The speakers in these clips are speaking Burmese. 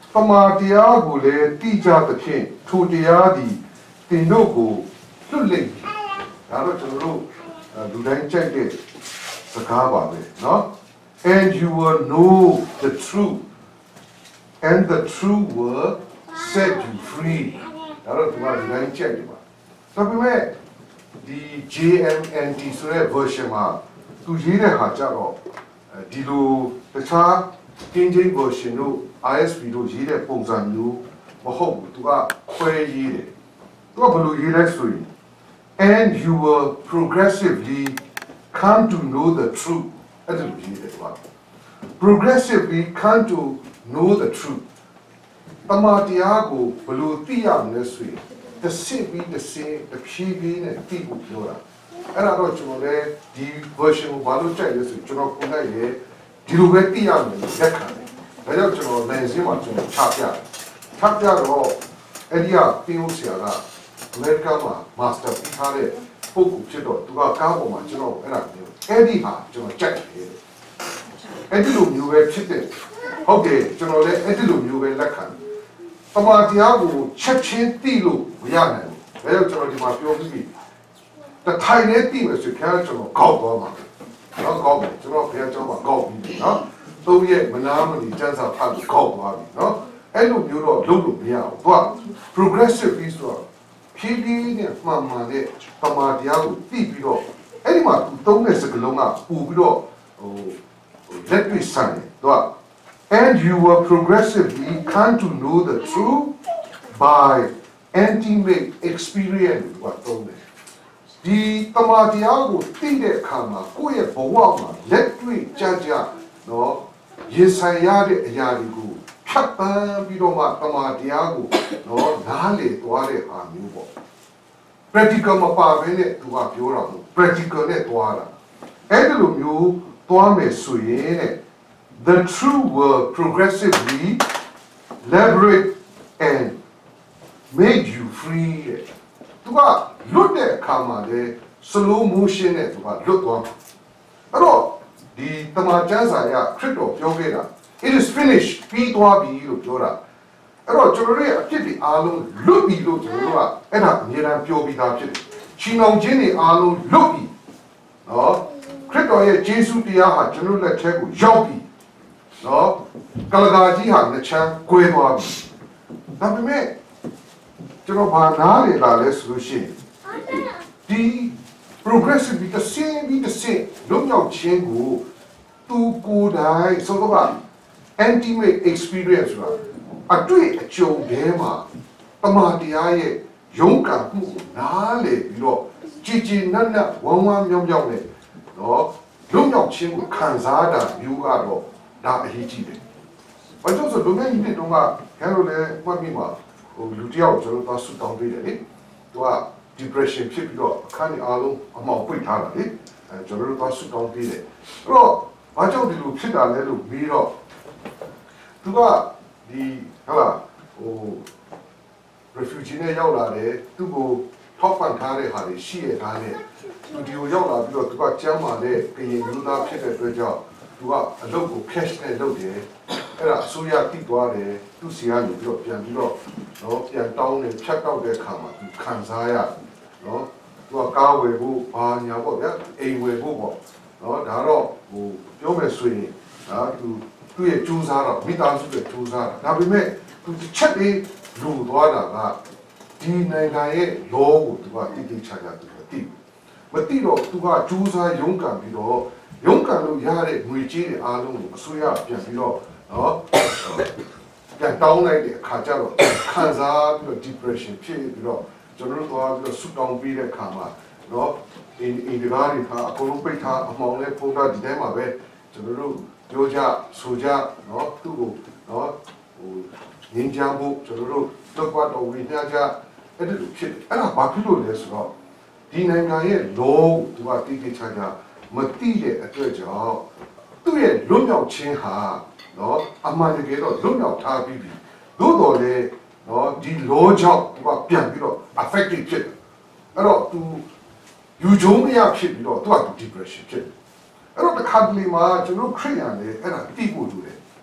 Tamatia Gule, Tija the King, Tutiadi, Tinoku, Lulink. I don't know, do they check it? Sakaba, no? And you will know the truth, and the truth will set you free. I don't know, do they check it? So, the JMNT version, to Jida Hajaro, Dilu, the Cha, Kinjay version, ISP do Jida Pongzanu, Mahob to a Quay Jide. And you will progressively come to know the truth. Progressively come to know the truth. Tamatiago, Blue Tiam Nesri, the same, the PB and people. And I don't know the version of Balucha is Junokunaye, Dilubetiam, Deccan. I don't know Nazima to Chapia. Chapia or Edia Piusiana, America Master Pitare, Poku Chito, to a cabo machino, and I knew Eddie Juno Jack. Edilum you were cheated. Okay, Juno Edilum you were Lacan. Tamatiago, Chechin Tilu, Yanan, Veltro di Mafio. The tiny thing was to carry to go, not go, to not care to go, no? So, yet, Manamani, Jansa, Pad, go, no? And look, you don't look me out. But progressive is to PB, Mamma, Tamadiago, Tibido, anyone who don't miss a Galona, who will let me sign it. And you will progressively come to know the truth by intimate experience. What told the Tamadiago Tide Kama, Kuya Bawama, let me judge, no, yes, I yadi Yadigu, Papa Bidoma Tamadiago, no, Nale, Tuare, Anubo. Practical Mapavene to Apura, practical netwara. Edulum you, Tuame Suyene, the true will progressively liberate and make you free. Look at Kama, the slow motion at look on. Hello, the Tamajanza, crypto, Yogeda. It is finished. Pitwa be you, Jora. Hello, Joria, Kitty, Alum, Lupi, Jora, and up near Piobi Dachit. Chino Jenny, Alum, Lupi. No, crypto, Jesu Piaha, General Cheku, Jopi. No, Galagaji, the champ, Quawabi. Not me. La solution. The progressive be the same. Look your chengu to go die so about intimate experience. I do it at your dema. Tamatiaye, Yonka, Nale, you know, Chichi Nana, one yum. No, look your chengu, Kanzada, you are not a hitty. But also, the man did not have what me. Lutia, Jonathan Sudan, to depression, keep your kind of amount of vitality, and Jonathan Sudan. Oh, I don't do Pita little mirror. To the refugee Yola, to go top and carry Harry, she and Harry, to do Yola, to go Jama, paying Luda Peter job, to a local cash and loaded. Era Suya Tituare, to Siani, no, and down and check out their karma to Kanzaya, no, to a car way who are near what, a way who, no, Daro, who Jome Swing, to a Juzara, meet us to the Juzara. Now we met to check it, Blue Dwada, D9 law to a Titi Chaga to the team. But Tito to a Juza Yunkan, Yunkan, Yare, Muichi, Alum, Suya, Piano. No, can down like the Kajaro, Kanza, depression, General Sudan be the Kama, no, in the garden, a Columbita, among the Poga, the Demabe, General Joja, Soja, no, Tugo, no, Ninjabu, General, Tokwa, or Winaja, a little kid, and a Bapido, less rock. Dinaye, low to a Tiki Chaga, Matille, a treasure, to a Lumia Chinha. No, a man get a look out Tabi. Do they, no, the low job about Piano, affected kid. I don't to you join me up shit, to a depression kid. I don't the cuddly march, no crayon, and a people do it.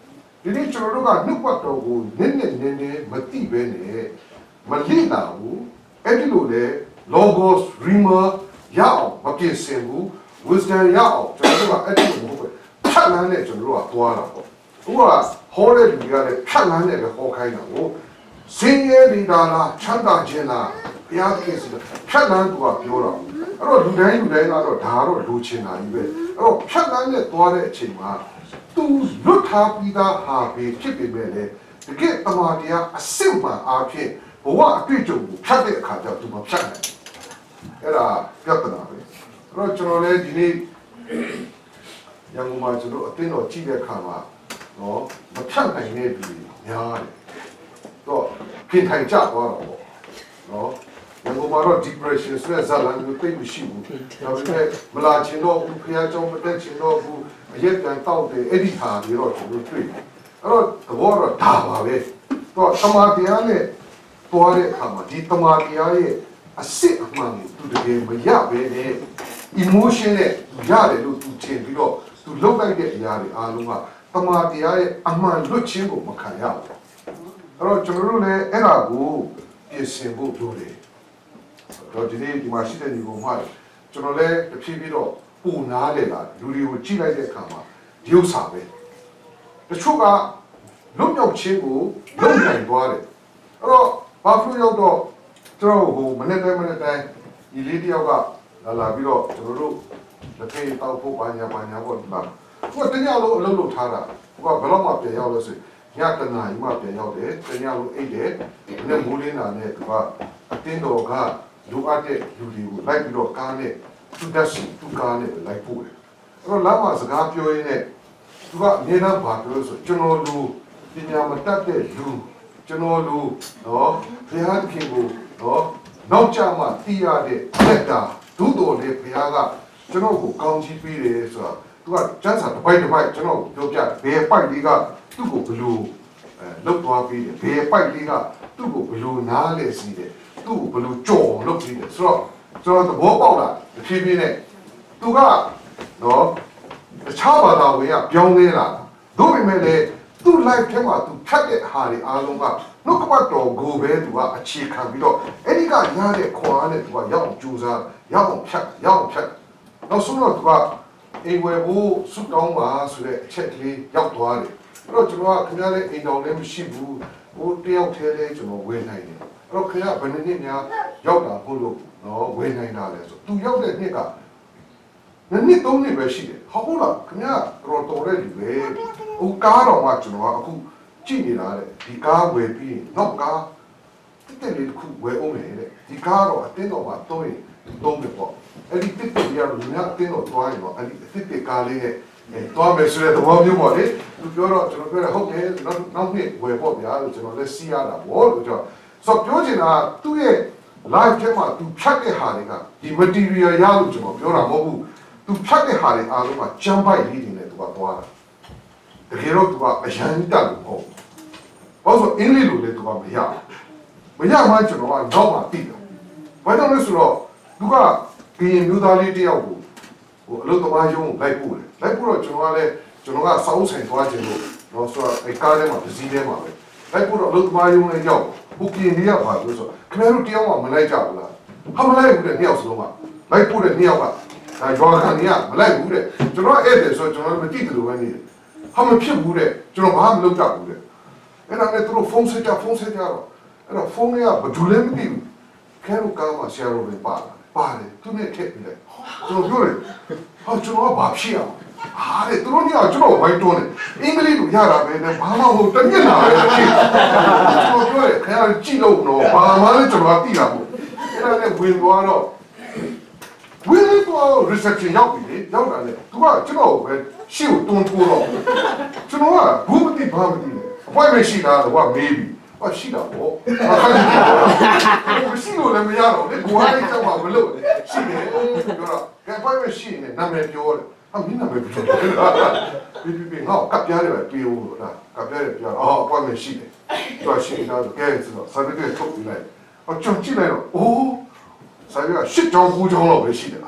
ဒီနေ့ကျွန်တော်တို့ကနှုတ်ပတ်တော်ကိုနည်းနည်းမသိပဲနဲ့မလိနာဘူးအဲ့ဒီလိုလေ logos rima ရအောင်မပြည့်စင်ဘူး wisdom ရအောင်ကျွန်တော်တို့ကအဲ့ဒီလိုမဟုတ်ပဲဖြတ်လန်းနဲ့ကျွန်တော်တို့ကသွားတာပေါ့သူကဟောတဲ့လူတွေကလည်းဖြတ်လန်းနဲ့ပဲဟောခိုင်းတာကိုစင်ရဲဒီတာလားချမ်းသာခြင်းလားဘုရားသခင်စီဖြတ်လန်းသူကပြောတာအဲ့တော့လူတိုင်းကတော့ဒါတော့လူချင်တာကြီးပဲအဲ့တော့ဖြတ်လန်းနဲ့သွားတဲ့အချိန်မှာသူလွတ်ထားပြီးသားဟာပဲဖြစ်ပေမဲ့လေတကယ်တမန်တရားအစစ်မှန်အားဖြင့်ဘဝအတွေ့အကြုံကိုဖြတ်တဲ့အခါကျတော့သူမဖြတ်နိုင်အဲ့ဒါပြဿနာပဲအဲ့တော့ကျွန်တော်လည်းဒီနေ့ရန်ကုန်မှာကျွန်တော်အတင်းတော်ကြည့်တဲ့အခါမှာနော်မဖြတ်နိုင်တဲ့လူများတယ်တော့ပြင်ထိုင်ကြသွားတော့ပေါ့နော်ရန်ကုန်မှာတော့ depression ဆိုတဲ့ဇာတ်လမ်းမျိုးသိမရှိဘူးဒါပေမဲ့မလာချင်တော့ဘူးဖះเจ้าမတက်ချင်တော့ဘူးအရက်ကန်တောက်တယ်အဲ့ဒီဟာတွေတော့ကျွန်တော်တွေ့တယ်အဲ့တော့သဘောတော့ဒါပါပဲတော့တမန်တရားနဲ့ပေါ်တဲ့အခါမှာဒီတမန်တရားရဲ့အစစ်အမှန်ကိုသူတကယ်မရပဲနဲ့ emotion နဲ့ရတယ်လို့သူထင်ပြီးတော့သူလှုပ်လိုက်တဲ့အရာတွေအားလုံးကတမန်တရားရဲ့အမှန်လွတ်ခြင်းကိုမခံရဘူးအဲ့တော့ကျွန်တော်တို့လည်းအဲ့ဒါကိုပြင်ဆင်ဖို့လိုတယ်တော့ဒီနေ့ဒီမှာရှိတဲ့ညီကောင်မကျွန်တော်လည်းတဖြည်းဖြည်းတော့ပုံနားလေလာလူတွေကိုကြည့်လိုက်တဲ့အခါမှာဒီဥစ္စာပဲတချို့ကလွတ်မြောက်ခြင်းကိုလုံနိုင်သွားတယ်အဲ့တော့ဘာဖြစ်လို့တော့ကျွန်တော်ဟိုမနေ့တိုင်းဒီလေးတယောက်ကလာပြီးတော့ကျွန်တော်တို့လက်ဖေးတောက်ဖို့ပါညာပေါ့ဒီမှာသူကတညလုံးအလုပ်လုပ်ထားတာသူကဘယ်တော့မှပြန်ရောက်လို့ဆိုညတနာကြီးမှပြန်ရောက်တယ်တညလုံးအိတ်တယ်မနေ့မိုးလင်းတာနဲ့သူကအတင်းတော်ကလူအပ်တဲ့လူတွေကိုလိုက်ပြီးတော့ကားနဲ့သူတက်စီသူကားနဲ့လိုက်ပို့တယ်အဲ့တော့လမ်းမှာစကားပြောရင်းနဲ့သူကအမြဲတမ်းဘာပြောလို့ဆိုကျွန်တော်လူပညာမတတ်တဲ့လူကျွန်တော်လူနော်ဘုရားခင်ကိုနော်နောက်ကြမှသိရတဲ့လက်တာဒုတော်လေးဘုရားကကျွန်တော်ကိုကောင်းချီးပေးတယ်ဆိုတော့သူကကျန်းစာတစ်ပိုက်ကျွန်တော်ကိုပြောပြဘယ်ပိုက်လေးကသူ့ကိုဘလို့လုတ်သွားပြီးတယ်ဘယ်ပိုက်လေးကသူ့ကိုဘလို့နားလဲစီတယ်သူ့ကိုဘလို့ကြော်လုပ်ပြီးတယ်ဆိုတော့ကျွန်တော်သဘောပေါက်လာတဖြည်းဖြည်းနဲ့သူကနော်တခြားဘာသာဝင်ကပြောင်းလဲလာတို့ပေမဲ့လည်းသူ့ life ထဲမှာသူဖြတ်တဲ့ဟာတွေအားလုံးကနှုတ်ကပတ်တော်ကိုပဲသူကအခြေခံပြီးတော့အဲ့ဒီကရတဲ့ခွန်အားနဲ့သူကရောက်ကြိုးစားရောက်ဖြတ်နောက်ဆုံးတော့သူကအိမ်ဝယ်ဖို့စုတောင်းပါဆိုတဲ့အချက်ကလေးရောက်သွားတယ်အဲ့တော့ကျွန်တော်ကခင်ဗျားလည်းအိမ်တော်လည်းမရှိဘူးဟိုတယောက်တည်းလေးကျွန်တော်ဝယ်နိုင်တယ်အဲ့တော့ခင်ဗျားဘယ်နှစ်များရောက်တာဖို့လို့နော်ဝယ်နိုင်တာလဲဆိုသူရောက်တဲ့နှစ်ကနှစ်သုံးနှစ်ပဲရှိတယ်ဟုတ်လားခင်ဗျားတော်တဲ့လူပဲဟိုကားတော်ကကျွန်တော်ကအခုကြည့်နေတာတဲ့ဒီကားဝယ်ပြီးနောက်ကားတက်လေးတစ်ခုဝယ်အောင်လေတဲ့ဒီကားတော့အတင်းတော်မှာသုံးရင်သုံးတယ်ပေါ့အဲ့ဒီတစ်တက်ရလို့ညအတင်းတော်သွားရင်တော့အဲ့ဒီတစ်ကားလေးနဲ့သွားမယ်ဆိုတဲ့သဘောမျိုးပေါ့လေသူပြောတော့ကျွန်တော်ပြောတယ်ဟုတ်တယ်နောက်နှစ်ဝယ်ပေါ့ဗျာလို့ကျွန်တော်လည်းစီးရတာပေါ့လို့ကျွန်တော်ဆိုပြောချင်တာသူ့ရဲ့ live ထဲမှာသူဖြတ်တဲ့ဟာတွေကဒီ material ရလို့ကျွန်တော်ပြောတာမဟုတ်ဘူးသူဖြတ်တဲ့ဟာတွေအားလုံးကကြမ်းပိုက်လေးတွေနဲ့သူကသွားတာတကယ်တော့သူကအရန်တက်လို့မဟုတ်ဘာလို့အင်္ဂလိပ်လိုလဲသူကမရမှကျွန်တော်ကတော့မှသိတယ်ဘာကြောင့်လဲဆိုတော့သူကကရင်မျိုးသားလေးတယောက်ကိုဟိုအလုပ်သမားရုံးကိုလိုက်ပို့တော့ကျွန်တော်ကစောင်းဆိုင်သွားခြင်းလို့တော့ဆိုတော့အဲကားထဲမှာပစ္စည်းထဲမှာပဲလိုက်ပို့တော့အလုပ်သမားရုံးနဲ့ရောက်ဟိုကရင်လေးကပါလို့ဆိုတော့ခင်ဗျားတို့တယောက်မှမလိုက်ကြဘူးလားဟာမလိုက်ဘူးတဲ့နှစ်ယောက်စလုံးကလိုက်ပို့တဲ့နှစ်ယောက်ကရွာခံကြီးကမလိုက်ဘူးတဲ့ကျွန်တော်အဲ့တဲ့ဆိုတော့ကျွန်တော်မသိတယ်လို့ပဲနေတယ်ဟာမဖြစ်ဘူးတဲ့ကျွန်တော်ဘာမှမလုပ်တတ်ဘူးတဲ့အဲ့ဒါနဲ့သူတို့ဖုန်းဆက်ကြတော့အဲ့တော့ဖုန်းကဘယ်သူလဲမသိဘူးခဲလို့ကောင်းမှဆရာတော်ပဲပါတယ်သူနဲ့ထည့်ပြီးလိုက်ကျွန်တော်ပြောတယ်ဟာကျွန်တော်ကဘာဖြစ်အောင်ဟာတဲ့သူတို့ကကျွန်တော်ဝိုင်းတွန်းတယ်အင်္ဂလိပ်လိုရတာပဲနဲ့ဘာမှမဟုတ်တမျက်နှာပဲဖြစ်ကျွန်တော်ပြောတယ်ခင်ဗျားကြည့်လို့တော့ဘာမှလည်းကျွန်တော်သိတာပေါ့အဲ့ဒါနဲ့ဝင်သွားတော့reception ရောက်ပြီလေရောက်တာလေသူကကျွန်တော်ပဲရှေ့ကိုတွန်းထိုးတော့ကျွန်တော်ကဘူးမသိဘာမသိလေအပွိုင်မရှိတာတော့မေးပြီရှိတာပေါ့မရှိလို့လည်းမရတော့လေဘွားလေးကြောက်ပါမလို့ရှိတယ်ပြောတော့ကဲအပွိုင်မရှိနေနာမည်ပြောတယ်ဟာမင်းနာမည်ပြောတယ်ပြီးငါကပ်ပြားတယ်ပဲပြေဦးလို့လားကပ်ပြားတယ်ပြောတော့အပွိုင်မရှိတယ်သူကရှိနေတာကဲဆိုတော့စာပေထုတ်ပြီးလိုက်ကျွန်တော်ကြည့်လိုက်တော့အိုးစာပေက၈ကြောင်း9ကြောင်းလောက်ပဲရှိတယ်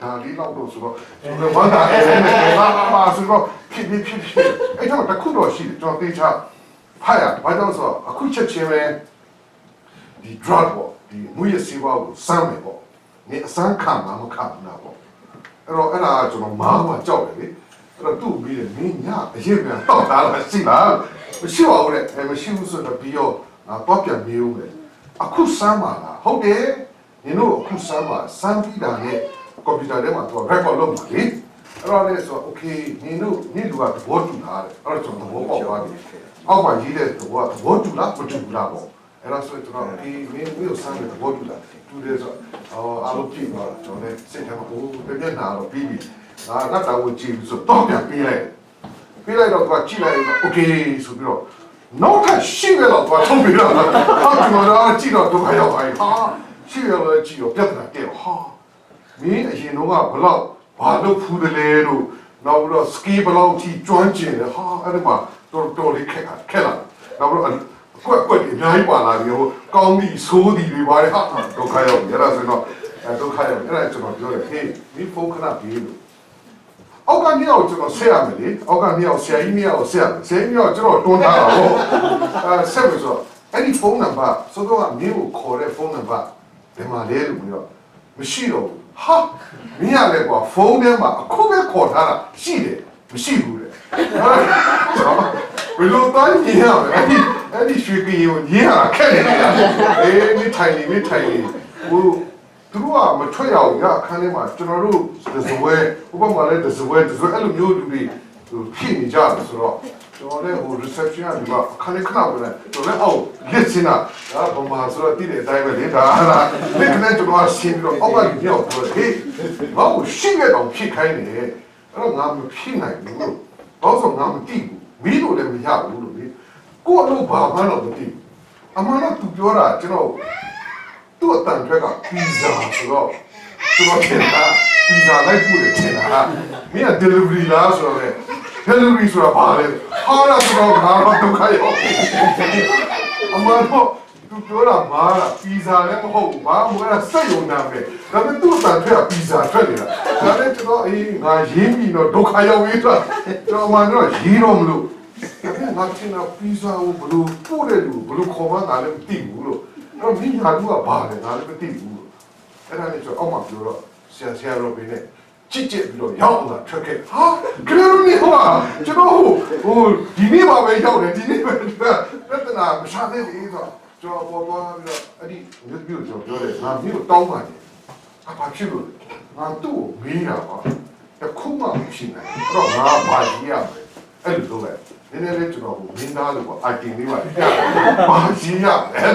ဒါလေးလောက်တော့ဆိုတော့ကျွန်တော်ဝမ်းသာတယ်ပါဆိုတော့ဖြစ်အဲ့တော့တစ်ခုတော့ရှိတယ်ကျွန်တော်သိချဖတ်ရဘာကြောင့်ဆိုတော့အခုချက်ချင်းပဲဒီ drug ပေါ့ဒီမွေးရစီပါကိုစမ်းမယ်ပေါ့နေအစမ်းခံမှာမခံဘူးလားပေါ့အဲ့တော့အဲ့ဒါကျွန်တော်မားမှကြောက်တယ်လေအဲ့တော့သူ့ပြီးတယ်မင်းညအရင်ပြန်တောက်တာလားရှိလားမရှိပါဘူးတဲ့မရှိဘူးဆိုတော့ပြီးတော့တော့ပြန်မေးဦးမယ်အခုစမ်းပါလားဟုတ်တယ်နင်တို့အခုစမ်းပါစမ်းပြီးတာနဲ့ကွန်ပျူတာထဲမှာသူက record လုပ်မှာလေအဲ့တော့လည်းဆို okay နင်တို့နေ့လူကသဘောတူလားတဲ့အဲ့တော့ကျွန်တော်သဘောပေါက်သွားတယ်အောက်မှာရေးတဲ့သဘောတူလားမတူဘူးလားပေါ့အဲ့တော့ဆိုကျွန်တော်ဒီမင်းတို့စမ်းတဲ့သဘောတူလားတူတယ်ဆိုအားလုံးကြည့်တော့ကျွန်တော်လည်းစိတ်ထဲမှာပြည့်နာတော့ပြီးပြီငါတော့ဝင်ကြည့်ဆိုတော့ပြန်ပြေးလိုက်တော့သူကကြည့်လိုက်တော့ okay ဆိုပြီးတော့နောက်ထပ်ရှိရတော့ဘာထုံးပြီးတော့ဟာကျွန်တော်ကြည့်တော့ဒုက္ခရောက်ပါဟာရှိရတော့ကြည့်တော့ပြဿနာတဲ့ဟာမင်းအရင်တော့ဘလောက်ဘာလို့ဖူးတယ်လဲလို့နောက်ပြီးတော့ ski ဘလောက်ထိကျွမ်းကျင်တယ်ဟာအဲ့ဒီမှာတော်လေးခက်လာနောက်ပြီးတော့ကွက်အများကြီးပါလာပြီဟိုကောင်းပြီဆိုးသည်တွေပါလေဟာဒုက္ခရောက်ရတာဆိုတော့ဒုက္ခရောက်အဲ့ဒါကျွန်တော်ပြောတယ်ဟေးမင်းဖုန်းခဏပြေးလို့အောက်ကနေအောင်ကျွန်တော်ဆက်ရမယ်လေအောက်ကနေအောင်ဆရာကြီးမျိုးဆက်ရမယ်ဆရာကြီးမျိုးကျွန်တော်တွန်းထားတာဟောဆက်ပြီးဆိုအဲ့ဒီဖုန်းနံပါတ်ဆိုတော့မင်းကိုခေါ်တဲ့ဖုန်းနံပါတ်ဘယ်မှာလဲလို့ပြောမရှိတော့ဘူးဟာမင်းရလဲကွာဖုန်းထဲမှာအခုပဲခေါ်ထားတာရှိတယ်မရှိဘူးလေဘယ်လိုတိုင်းညရမလဲအဲ့ဒီရွှေကင်းကိုညရတာခက်နေတယ်အေးမိထိုင်နေဟိုသူတို့ကမထွက်ရအောင်ရအခန်းထဲမှာကျွန်တော်တို့သဇဝဲဥပမာလည်းသဇဝဲအဲ့လိုမျိုးလူတွေဖြစ်နေကြတယ်ဆိုတော့ကျွန်တော်လည်းဟို reception ကဒီမှာအခန်းထဲခဏဝင်တယ်ကျွန်တော်လည်းအောက်လက်စင်းတာဒါဘာမှဆိုတော့တည်တဲ့အတိုင်းပဲလေဒါလက်နဲ့ကျွန်တော်ရှင်းပြီးတော့အောက်ကလူပြောပြောဟေးငါ့ကိုရှင်းရတော့ဖြစ်ခိုင်းနေအဲ့တော့ငါမဖြစ်နိုင်ဘူးလို့ဘာလို့ငါမသိဘူးမင်းတို့လည်းမရဘူးလို့လေကိုယ့်အလုပ်ဘာမှတော့မသိဘူးအမှန်တော့သူပြောတာကျွန်တော်သူ့အတန်ထွက်ကပီဇာဆိုတော့ကျွန်တော်ထင်တာပီဇာလိုက်ပို့တယ်ထင်တာမင်းက delivery လားဆိုတော့လေ delivery ဆိုတာဘာလဲဟာလာဆိုတော့ငါတော့ဒုက္ခရောက်အမှန်တော့သူပြောတာမားတာပီဇာလည်းမဟုတ်ဘူးဘာမှမဟုတ်စက်ယုံနာပဲဒါပေမဲ့သူ့အတန်ထွက်ကပီဇာထွက်နေတာဒါနဲ့ကျွန်တော်ငါရင်းပြီးတော့ဒုက္ခရောက်ပြီးတော့ကျွန်တော်မှတော့ရေးတော့မလို့ငါတင်တာပီဇာကိုဘလို့ပို့တယ်လို့ဘလို့ခေါ်မှန်းတာလည်းမသိဘူးလို့တော့မိညာလူကဘာလဲငါလည်းမသိဘူးလို့အဲ့ဒါနဲ့ဆိုအောက်မှာပြောတော့ဆရာရောဘင်းနဲ့ကြည့်ပြီးတော့ရောက်လာထွက်ခဲ့ဟာကလေးတို့နေဟောကျွန်တော်ဟိုဒီနေ့ပါပဲရောက်တယ်ဒီနေ့ပဲပြဿနာမရှာသေးဘူးဆိုကျွန်တော်ပေါ်သွားပြီးတော့အဲ့ဒီမြို့ပြောတယ်ငါမြို့တောင်းပါတယ်ဘာဖြစ်လို့ငါသူ့ကိုမေးတာပါတခုမှမဖြစ်နိုင်အဲ့တော့ငါဘာကြီးရမလဲအဲ့လိုလုပ်လိုက်နည်းနည်းလေးကျွန်တော်မင်းသားလို့ပေါ့အတင်လေးပါဘာကြီးရအဲ့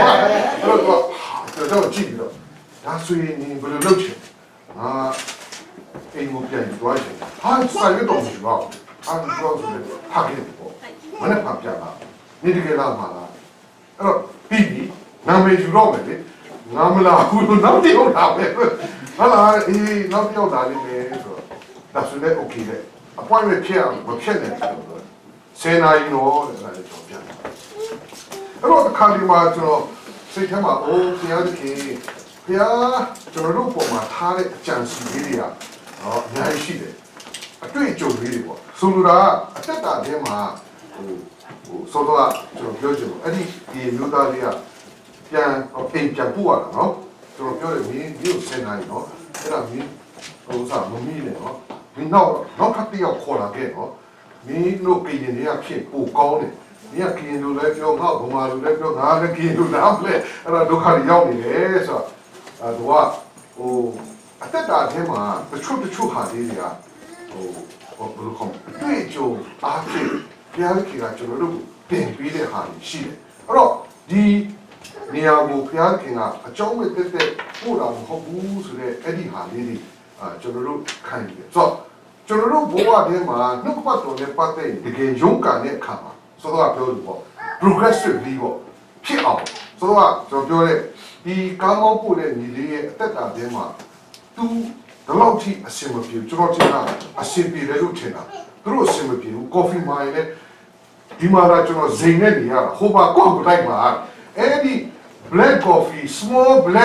တော့ကြည့်ပြီးတော့ဒါဆိုရင်ဘယ်လိုလုပ်ချင်ငါအိမ်ကိုပြန်သွားချင်ဟာဆိုင်ရတော့မရှိပါဘူးအဲ့တော့ဆိုရင်ဖတ်ခဲ့ပေါ့မနေ့ဖတ်ပြလာနေတကယ်လားမလားအဲ့တော့ပြီးနာမည်ယူတော့မယ်လေငါမလားဘူးလို့နောက်တယောက်လာပဲဟာလားနောက်တယောက်လာလိမ့်မယ်ဆိုတော့ဒါဆိုလည်း okay လေ appointment ဖြစ်အောင်မဖြစ်နဲ့ဆယ်နာရီတော့လည်းအဲ့ဒါကြောင့်ပြန်အဲ့တော့ခါဒီမှာကျွန်တော်စိတ်ထဲမှာအိုးဘုရားသခင်ဘုရားကျွန်တော်တို့ပုံမှာထားတဲ့အကြံစီလေးတွေကအများကြီးရှိတယ်အတွေ့အကြုံလေးတွေပေါ့ဆိုလိုတာအသက်တာထဲမှာဟိုစောတော့ကျွန်တော်ပြောချင်တယ်အဲ့ဒီမျိုးသားလေးကပြန်ပြန်ပို့ရတာနော်ကျွန်တော်ပြောတယ်မင်းကိုဆယ်နာရီနော်အဲ့ဒါမင်းဟိုစားမမီးနဲ့နော်မင်းနောက်ထပ်တယောက်ခေါ်လာခဲ့နော်မင်းတို့ကရင်တွေကဖြစ်ပိုကောင်းတယ်မင်းကကရင်တို့လည်းပြောငါဘုံမာတို့လည်းပြောငါလည်းကရင်တို့နားမလဲအဲ့ဒါဒုက္ခတွေရောက်နေတယ်ဆိုတော့ဟိုအသက်တာထဲမှာတချို့ဟာလေးတွေကဟိုဘယ်လိုခေါ်တွေ့ကြုံအားဖြင့်ဘုရားခင်ကကျွန်တော်တို့ပြင်ပေးတဲ့ဟာရှိတယ်အဲ့တော့ဒီနေရာကိုဘုရားခင်ကအကြောင်းမဲ့တက်ပို့တာမဟုတ်ဘူးဆိုတဲ့အဲ့ဒီဟာလေးတွေကျွန်တော်တို့ခံရတယ်ဆိုတော့ကျွန်တော်တို့ဘဝထဲမှာနှုတ်ပတ်တော်နဲ့ပတ်သက်တကယ်ရုန်းကန်တဲ့အခါမှာဆိုတော့ပြောလို့ပေါ့ progressively ပေါ့ဖြစ်အောင်ဆိုတော့ကျွန်တော်ပြောတဲ့ဒီကောင်းကောင်းပို့တဲ့ညီလေးရဲ့အသက်တာထဲမှာသူဒီလောက်ထိအဆင်မပြေကျွန်တော်ထင်တာအဆင်ပြေတယ်လို့ထင်တာသူတို့အဆင်မပြေဘူး coffee မိုင်းနဲ့ဒီမှာတော့ကျွန်တော်ဇိမ်နဲ့နေရတာဟိုမှာကောက်လိုက်ပါအဲ့ဒီ black coffee small black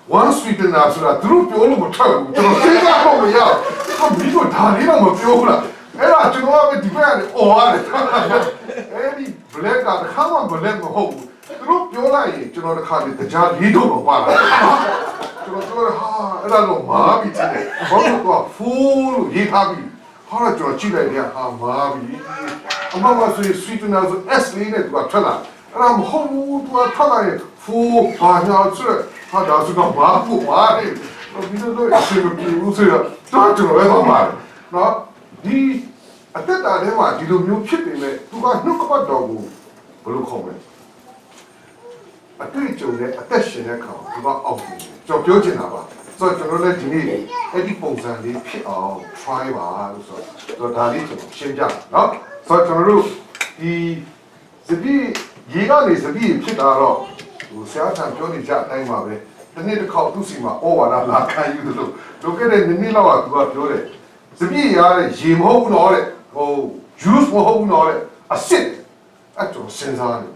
one sweetener ဆိုတာသူတို့ပြောလို့မထွက်ဘူးကျွန်တော်စဉ်းစားလို့မရဘူးမင်းတို့ဒါလေးတော့မပြောဘူးလားအဲ့ဒါကျွန်တော်ကဒီဘက်ကနေអော်ရတယ်အဲ့ဒီ black ကတစ်ခါမှ black မဟုတ်ဘူးသူတို့ပြောလိုက်ရင်ကျွန်တော်တစ်ခါလေကြားလေးတော့မပါလာကျွန်တော်ပြောဟာအဲ့ဒါတော့မာပြီတဲ့ဘာလို့တော့ full လို့ရေးထားပြီဟာကျွန်တော်ကြည့်လိုက်တယ်ဟာမာပြီအမမဆို sweetener ဆို S လေးနဲ့သူကထွက်လာအဲ့ဒါမဟုတ်ဘူးသူကထွက်လာရင် full ဘာညာဆိုဟာဒါဆိုတော့မာဖို့ပါတယ်ဒီလိုတော့အစီအမပြေဘူးဆိုတော့ကျွန်တော်လည်းပါမှာနော်ဒီအသက်တာထဲမှာဒီလိုမျိုးဖြစ်နေမဲ့သူကနှုတ်ကပတ်တော်ကိုဘယ်လိုခေါ်မလဲအတွေ့အကြုံနဲ့အသက်ရှင်တဲ့ခါသူကအောက်နေကျွန်တော်ပြောချင်တာပါဆိုတော့ကျွန်တော်လည်းဒီနေ့အဲ့ဒီပုံစံလေးဖြစ်အောင် try ပါလို့ဆိုတော့ဒါလေးကျွန်တော်ရှင်းပြနော်ဆိုတော့ကျွန်တော်တို့ဒီစပီးရေကနေစပီးဖြစ်တာတော့ဟိုဆရာထံပြောနေကြအတိုင်းပါပဲဒီနေ့တစ်ခေါက်သူ့စီမှာဩဝါဒလာခံယူသလိုလိုခဲ့တဲ့နေ့လောက်ကသူကပြောတယ်စပီးရတဲ့ရေမဟုတ်ဘူးတော့တဲ့ဟို juice မဟုတ်ဘူးတော့တဲ့အစစ်အဲ့တော့စဉ်းစားတယ်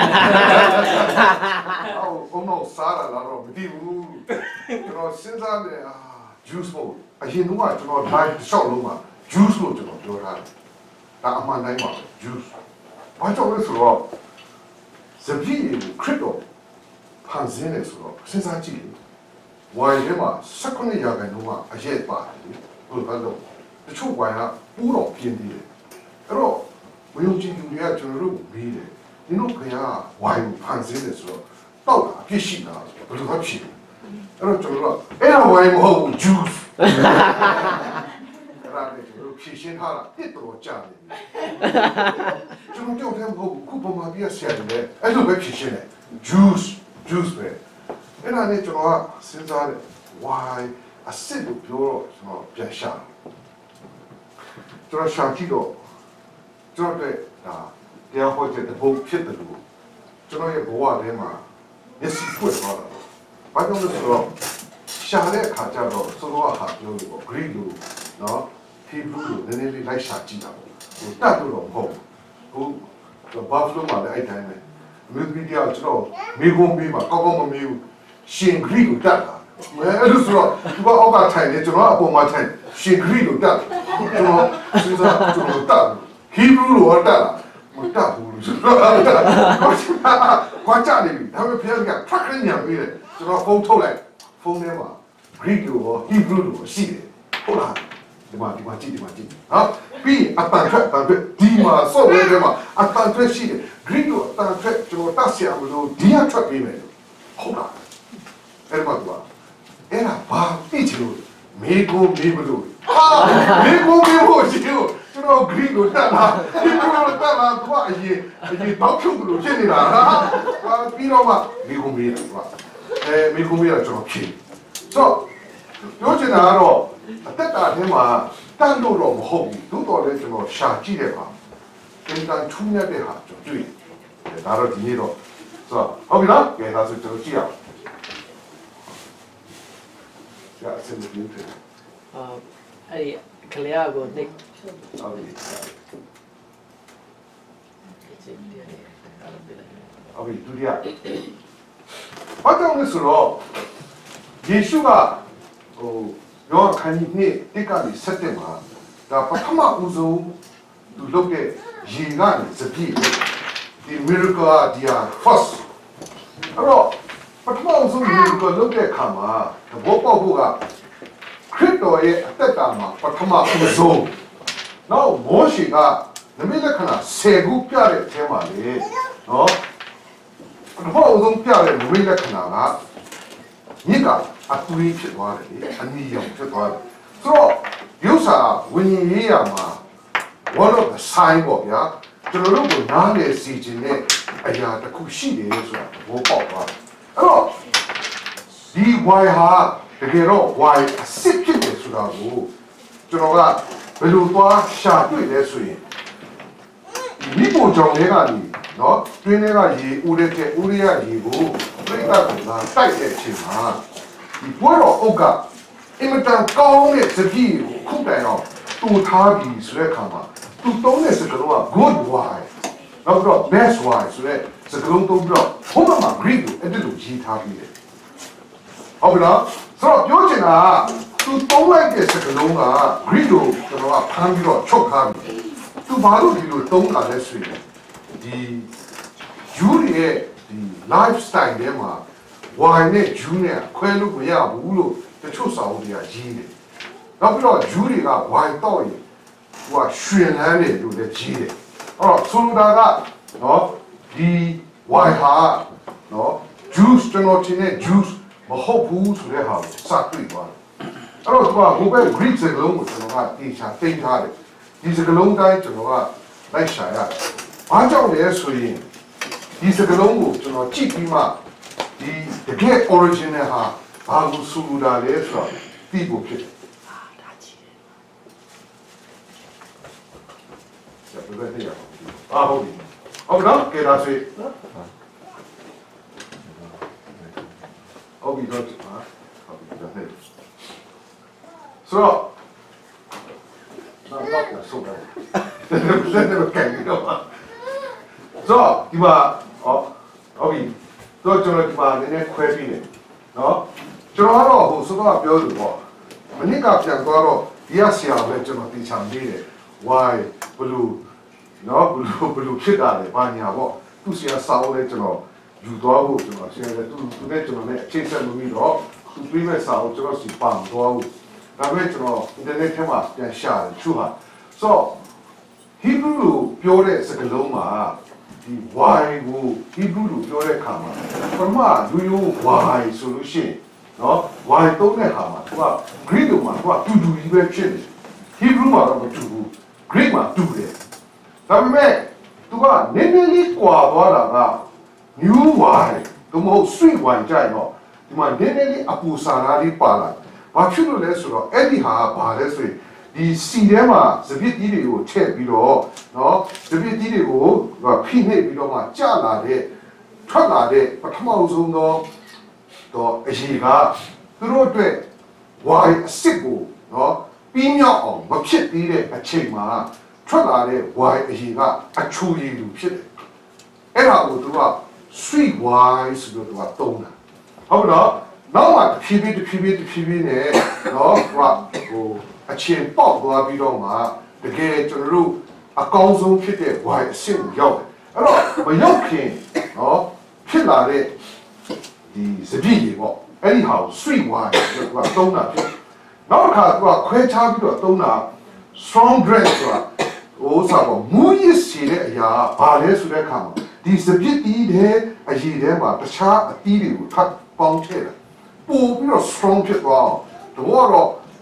ဘုံတော့စားလာတော့မသိဘူးကျွန်တော်စဉ်းစားတယ်juice မဟုတ်အရင်ကကျွန်တော် live ရှောက်လုံးမှာ juice လို့ကျွန်တော်ပြောထားတယ်ဒါအမှန်တိုင်းပါ juice ဘာကြောင့်လဲဆိုတော့စပီးကိုခရစ်တော်ဖန်ဆင်းနေဆိုတော့စဉ်းစားကြည့်ဝိုင်ထဲမှာ19ရာခိုင်နှုန်းကအရက်ပါတယ်ဘယ်လိုလဲတချို့ဝိုင်ကပူးတော်ပြင်းသေးတယ်အဲ့တော့ဝိယုံကြည်သူတွေကကျွန်တော်တို့မေးတယ်ဒီလိုခင်ဗျာဝိုင်ကိုဖန်ဆင်းနေဆိုတော့တောက်တာအပြစ်ရှိတာဘယ်လိုဖြစ်လဲအဲ့တော့ကျွန်တော်တို့အဲ့ဒါဝိုင်မဟုတ်ဘူး juice အဲ့ဒါလေကျွန်တော်ဖြည့်ရှင်းထားတာတစ်တော်ကြာနေပြီကျွန်တော်ကြောက်တယ်မဟုတ်ဘူးခုပုံမှာပြရဆရာတယ်အဲ့လိုပဲဖြည့်ရှင်းတယ် juice ပဲအဲ့ဒါနဲ့ကျွန်တော်ကစဉ်းစားတယ် why အစစ်ကိုပြောတော့ကျွန်တော်ပြန်ရှာကျွန်တော်ရှာကြည့်တော့ကျွန်တော်တရားဟောတဲ့ဘုံဖြစ်တယ်လို့ကျွန်တော်ရဲ့ဘဝထဲမှာမျက်စိဖွင့်သွားတာဘာကြောင့်လဲဆိုတော့ရှာတဲ့အခါကျတော့ဆိုတော့ဟာပြောလို့ပေါ့ Greek လို့နော် Hebrew လို့နည်းနည်းလေးလိုက်ရှာကြည့်တာပေါ့ဟိုတတ်လို့တော့မဟုတ်ဘူးဘာဖလိုမှာလည်းအဲ့တိုင်းပဲမြို့ပြည်တရားကျွန်တော်မိဘမေးမှာကောက်ကောက်မမေးဘူးရှင် Greek ကိုတတ်တာအဲ့လိုဆိုတော့ဒီဘအောက်ကထိုင်နေကျွန်တော်အပေါ်မှာထိုင်ရှင် Greek ကိုတတ်ကျွန်တော်စဉ်းစားကျွန်တော်တတ် Hebrew လို့တတ်လားမတတ်ဘူးလို့ဆိုတော့ကွာကြနေပြီဒါပေမဲ့ဖျက်ကဖတ်ခင်းညာပြီးတယ်ကျွန်တော်ဖုန်းထုတ်လိုက်ဖုန်းထဲမှာ Greek လို့ Hebrew လို့ရှိတယ်ဟုတ်လားဒီမှာကြည့်ဟာပြီးအတန်ထွက်ဒီမှာ software ထဲမှာအတန်ထွက်ရှိတယ် Greek လို့အတန်ထွက်ကျွန်တော်တတ်ဆရာမလို့ဒီကထွက်ပြီးမယ်ဟုတ်လားအဲ့မှာကွာအဲ့ဒါဘာသိချင်လို့မေကိုမေဘလို့မေကိုမေဖို့ရှိလို့ကျွန်တော် Greek ကိုတက်လာဒီလိုတက်လာတော့အရင်တော့ဖြုတ်လို့ဖြစ်နေတာဟာပြီးတော့မှမေကိုမေတယ်ကွာမေကိုမေကကျွန်တော်ဖြေဆိုပြောချင်တာကတော့အသက်တာထဲမှာတန်လို့တော့မဟုတ်ဘူးသို့တော်လည်းကျွန်တော်ရှာကြည့်တဲ့အခါသင်္ကန်းထူးမြတ်တဲ့ဟာကျွန်တော်တွေ့တယ်ဒါတော့ဒီနေ့တော့ဆိုတော့ဟုတ်ပြီနော်ကဲဒါဆိုကျွန်တော်ကြည့်အောင်Ja, het zijn de minuten. Kaliago, Nick. Oké, doe die aan. Wat dan is er al? Yeshua, Johan Khine, die kan die zetten maar. Daar Patama Uzo, du loke Jigan, Zabi, die miracle, die first. Alors, Patama Uzo miracle loke Kama. သဘောပေါက်ဖို့ကခရစ်တော်ရဲ့အသက်တာမှာပထမဦးဆုံးနောက်မောရှေကနမိတ်လက္ခဏာ10ခုပြတဲ့အထဲမှာလေနော်ပထမဦးဆုံးပြတဲ့နမိတ်လက္ခဏာကမြစ်ကအသွေးဖြစ်သွားတယ်လေအနီရောင်ဖြစ်သွားတယ်ဆိုတော့ရုပ်စာဝิญဉ်ရေးရမှာ one of the sign ပေါ့ဗျာကျွန်တော်တို့ကိုနားလည်စီခြင်းနဲ့အရာတစ်ခုရှိတယ်ဆိုတာသဘောပေါက်သွားတယ်အဲ့တော့ဒီ why ဟာတကယ်တော့ why အစစ်ဖြစ်တယ်ဆိုတာကိုကျွန်တော်ကဘယ်လိုသွားရှာတွေ့လဲဆိုရင်ဒီပုံကြောင့်လေးကနေနော်တွင်းထဲကရေဦးတဲ့ဦးရရေကိုပြိတ္တကလာတိုက်တဲ့အချိန်မှာဒီဘွဲတော်အုပ်ကအင်မတန်ကောင်းတဲ့စပီးကိုခုတ်တိုင်အောင်တူထားပြီးဆိုတဲ့အခါမှာသူသုံးတဲ့စကားလုံးက good why နောက်တော့ best why ဆိုတဲ့စကားလုံးသုံးပြီးတော့ဘုမမှာ Greek ကိုအဲ့ဒီလိုရေးထားပြီးတယ်ဟုတ်ပြီနော်ဆိုတော့ပြောချင်တာသူသုံးလိုက်တဲ့စကားလုံးက Greek ကိုကျွန်တော်ကဖမ်းပြီးတော့ချုပ်ထားပြီသူဘာလို့ဒီလိုသုံးတာလဲဆိုရင်ဒီယူရဲ့ဒီ lifestyle ထဲမှာ wine နဲ့ juice နဲ့ခွဲလို့မရဘူးလို့တချို့စာအုပ်တွေကရေးတယ်နောက်ပြီးတော့ juice တွေက wine တော့ရင်ဟိုကရွှင်လန်းတယ်လို့လည်းရေးတယ်အဲ့တော့ဆိုလိုတာကနော်ဒီ wine ဟာနော် juice ကျွန်တော်တင်တဲ့ juice မဟုတ်ဘူးဆိုတဲ့ဟာကိုစတွေ့သွားတယ်အဲ့တော့ဟိုဘက် Greek စကားလုံးကိုကျွန်တော်ကတေချာသိထားတယ်ဒီစကားလုံးတိုင်းကျွန်တော်ကလိုက်ရှာရတယ်ဘာကြောင့်လဲဆိုရင်ဒီစကားလုံးကိုကျွန်တော်ကြည့်ပြီးမှဒီတကယ် original ဟာဘာလို့ဆိုလိုတာလဲဆိုတော့သိဖို့ဖြစ်တယ်ဒါကြည့်တယ်ဘယ်လိုလဲရအောင်ဟုတ်ပြီဟုတ်နော်ကဲဒါဆိုဟုတ်ပြီတော့ဟုတ်ပြီဒါနဲ့ဆိုတော့တော့ဆိုတော့လက်နဲ့ကြိုင်ပြီးတော့ဆိုတော့ဒီမှာဟုတ်ပြီတော့ကျွန်တော်ဒီမှာနည်းနည်းခွဲပြီးတယ်နော်ကျွန်တော်ကတော့ဟိုစကားပြောလို့ပေါ့မနစ်ကပြန်သွားတော့ဒီရဆရာပဲကျွန်တော်တေချာမေးတယ် why ဘလို့နော်ဘလို့ဖြစ်တာလဲဘာညာပေါ့သူဆရာစာအုပ်လဲကျွန်တော်ယူသွားဖို့ကျွန်တော်ဆရာလည်းသူနဲ့ကျွန်တော်နဲ့အချိန်ဆက်မပြီးတော့သူပြီးမဲ့စာအုပ်ကျွန်တော်စီပန်သွားဖို့ဒါပေမဲ့ကျွန်တော် internet ထဲမှာပြန်ရှာတယ်သူဟာဆိုတော့ Hebrew လို့ပြောတဲ့စကားလုံးမှာဒီ why ကို Hebrew လို့ပြောတဲ့အခါမှာပထမလူရိုး why ဆိုလို့ရှိရင်နော် why သုံးတဲ့အခါမှာသူက Greek လိုမှာသူကတူကြီးပဲဖြစ်တယ် Hebrew မှာတော့မတူဘူး Greek မှာတူတယ်ဒါပေမဲ့သူကနည်းနည်းလေးကွာသွားတာက new why သူမဟုတ် sweet wine ကြိုက်တော့ဒီမှာနည်းနည်းလေးအပူစာရာလေးပါလာဘာဖြစ်လို့လဲဆိုတော့အဲ့ဒီဟာဘာလဲဆိုရင်ဒီစီထဲမှာစပစ်တီးတွေကိုထည့်ပြီးတော့နော်စပစ်တီးတွေကိုဖိနှိပ်ပြီးတော့မှကျလာတဲ့ထွက်လာတဲ့ပထမဆုံးတော့အရေးကသူတို့အတွက် why အစ်စ်ကိုနော်ပြီးမြောက်အောင်မဖြစ်သေးတဲ့အချိန်မှာထွက်လာတဲ့ why အရေးကအချူရည်လူဖြစ်တယ်အဲ့ဒါကိုသူက sweet why ဆိုတော့သူကသုံးတာဟုတ်နော်နောက်မှဖြည်းဖြည်းနဲ့နော်ဟိုအချင်းပေါက်သွားပြီးတော့မှတကယ်ကျွန်တော်တို့အကောင်းဆုံးဖြစ်တဲ့ why အဆင့်ကိုရောက်တယ်အဲ့တော့မရောက်ခင်နော်ဖြစ်လာတဲ့ဒီစပည့်တွေပေါ့အဲ့ဒီဟာကို sweet why ဆိုတော့သုံးတာဖြစ်နောက်တစ်ခါသူကခွဲခြားပြီးတော့သုံးတာ strong drink ဆိုတာဟိုစားပေါ့မူးယစ်စေတဲ့အရာဘာလဲဆိုတဲ့အခါမှာဒီစပစ်တီးတဲ့အရည်ထဲမှာတခြားအသီးတွေကိုထပ်ပေါင်းထည့်တယ်ပို့ပြီးတော့ strong ဖြစ်သွားအောင်တော့ဒီ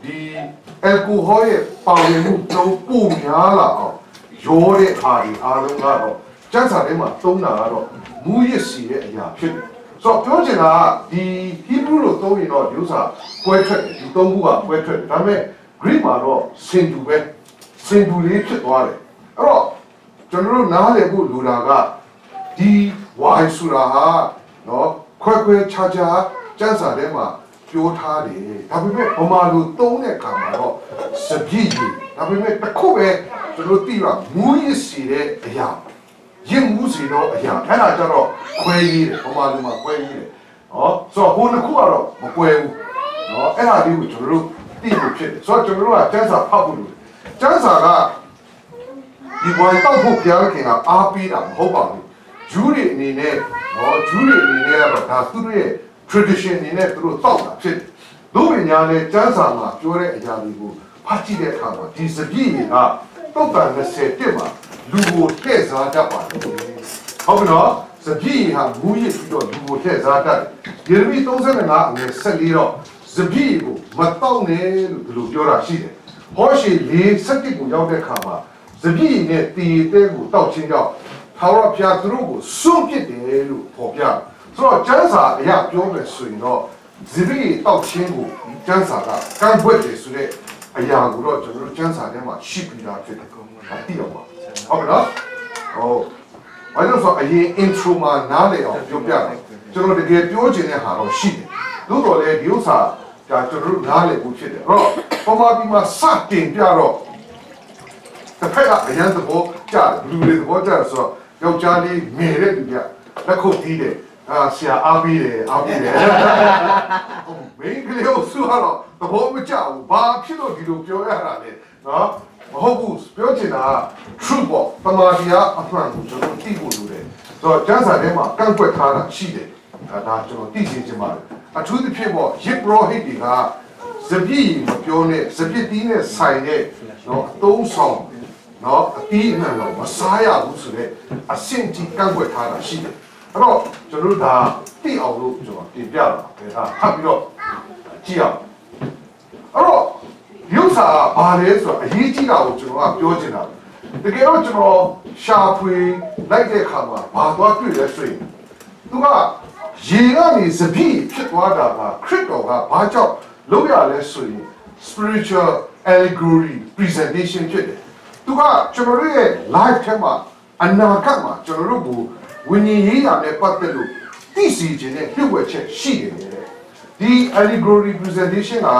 alcohol ရဲ့ပါဝင်မှုတော့ပိုများလာအောင်ရောတဲ့အားဒီအားလုံးကတော့ကျန်းစာထဲမှာသုံးတာကတော့မူးယစ်စီတဲ့အရာဖြစ်တယ်ဆိုတော့ပြောချင်တာကဒီ Hebrew လို့သုံးရင်တော့ဒီဥစ္စာကွဲထွက်တယ်ဒီသုံးခုကကွဲထွက်တယ်ဒါပေမဲ့ Greek မှာတော့စင်တူပဲစင်တူလေးဖြစ်သွားတယ်အဲ့တော့ကျွန်တော်တို့နားလည်ဖို့လိုတာကဒီ why ဆိုတာဟာနော်ခွဲခြားကျန်းစာထဲမှာပြောထားတယ်ဒါပေမဲ့ဗမာလူသုံးတဲ့အခါမှာတော့စပြည့်ကြီးဒါပေမဲ့တစ်ခုပဲကျွန်တော်သိတာမူးယစ်စီတဲ့အရာရင်မူးစီတော့အရာအဲ့ဒါကြတော့ခွဲရေးတယ်ဗမာလူမှာခွဲရေးတယ်နော်ဆိုတော့ဟိုတစ်ခုကတော့မကွဲဘူးနော်အဲ့ဒါလေးကိုကျွန်တော်တို့သိဖို့ဖြစ်တယ်ဆိုတော့ကျွန်တော်တို့ကကျန်းစာဖတ်ဖို့လိုတယ်ကျန်းစာကဒီဘဝတောက်ဖို့ဘုရားခင်ကအားပေးတာမဟုတ်ပါဘူးဂျူးတွေအနေနဲ့နော်ဂျူးတွေအနေနဲ့ကတော့ဒါသူတို့ရဲ့ tradition အနေနဲ့သူတို့တောက်တာဖြစ်တယ်လူပညာနဲ့ကျမ်းစာမှာပြောတဲ့အရာတွေကိုဖတ်ကြည့်တဲ့အခါမှာဒီစပြည့်တွေကတုတ်တန်20တက်မှာလူကိုထည့်စားတတ်ပါတယ်ဟုတ်ပြီနော်စပြည့်ဟာမူရစ်ပြီးတော့လူကိုထည့်စားတတ်ယေရမိ35အငယ်14တော့စပြည့်ကိုမတောက်နဲ့လို့ပြောတာရှိတယ်ဟောရှိ47ကိုရောက်တဲ့အခါမှာစပြည့်နဲ့တီတဲကိုတောက်ချင်းကြောင့်ထာဝရဘုရားသူတို့ကိုစွန့်ပစ်တယ်လို့ဖော်ပြဆိုတော့ကျမ်းစာအရာပြောမယ်ဆိုရင်တော့ဇိရိတောက်ချင်းကိုကျမ်းစာကကန့်ကွက်တယ်ဆိုတဲ့အရာကိုတော့ကျွန်တော်တို့ကျမ်းစာထဲမှာရှိပြီးသားဖြစ်တယ်အတိအပါဟုတ်ကဲ့နော်ဘာလို့ဆိုအရင် intro မှာနားလည်အောင်ပြောပြတယ်ကျွန်တော်တကယ်ပြောချင်တဲ့ဟာတော့ရှိတယ်သို့တော်လည်းဒီဥစ္စာဒါကျွန်တော်တို့နားလည်ဖို့ဖြစ်တယ်အဲ့တော့ပမာဒီမှာစတင်ပြတော့တစ်ဖက်ကအရန်သဘောကြားလူတွေသဘောကြားဆိုတော့ယောက်ျားလေးငယ်တဲ့လူကလက်ခုပ်တီးတယ်ဆရာအားပေးတယ်မင်းကလေးကိုဆိုတော့သဘောမကျဘူးဘာဖြစ်လို့ဒီလိုပြောရတာလဲနော်မဟုတ်ဘူးပြောချင်တာ true ပေါ့တမာတရားအမှန်ကိုကျွန်တော်သိဖို့လိုတယ်ဆိုတော့ကျမ်းစာထဲမှာကန့်ကွက်ထားတာရှိတယ်ဒါကျွန်တော်သိစေချင်ပါတယ်အထူးသဖြင့်ပေါ့ယစ်ဘရောဟိတ်တွေကစပြည့်မပြောနဲ့စပြည့်တီးနဲ့ဆိုင်တဲ့နော်အသုံးဆောင်နော်အတီးအနှံတော့မစားရဘူးဆိုတဲ့အဆင့်ကြီးကန့်ကွက်ထားတာရှိတယ်အဲ့တော့ကျွန်တော်တို့ဒါသိအောင်လို့ကျွန်တော်တင်ပြတာပဲဒါဖတ်ပြီးတော့ကြည့်အောင်အဲ့တော့ဒီဥစ္စာဘာလဲဆိုတော့အရေးကြီးတာကိုကျွန်တော်ကပြောချင်တာတကယ်တော့ကျွန်တော်ရှာဖွေလိုက်တဲ့အခါမှာဘာသွားတွေ့လဲဆိုရင်သူကရေကနေစပြည့်ဖြစ်သွားတာကခရစ်တော်ကဘာကြောင့်လုပ်ရလဲဆိုရင် spiritual allegory presentation ဖြစ်တယ်သူကကျွန်တော်တို့ရဲ့ life ထဲမှာအနာဂတ်မှာကျွန်တော်တို့ကိုဝိညာဉ်ရေးရာနဲ့ပတ်သက်လို့သိစေခြင်းနဲ့ပြုတ်ဝဲချက်ရှိနေတယ်ဒီ allegory presentation က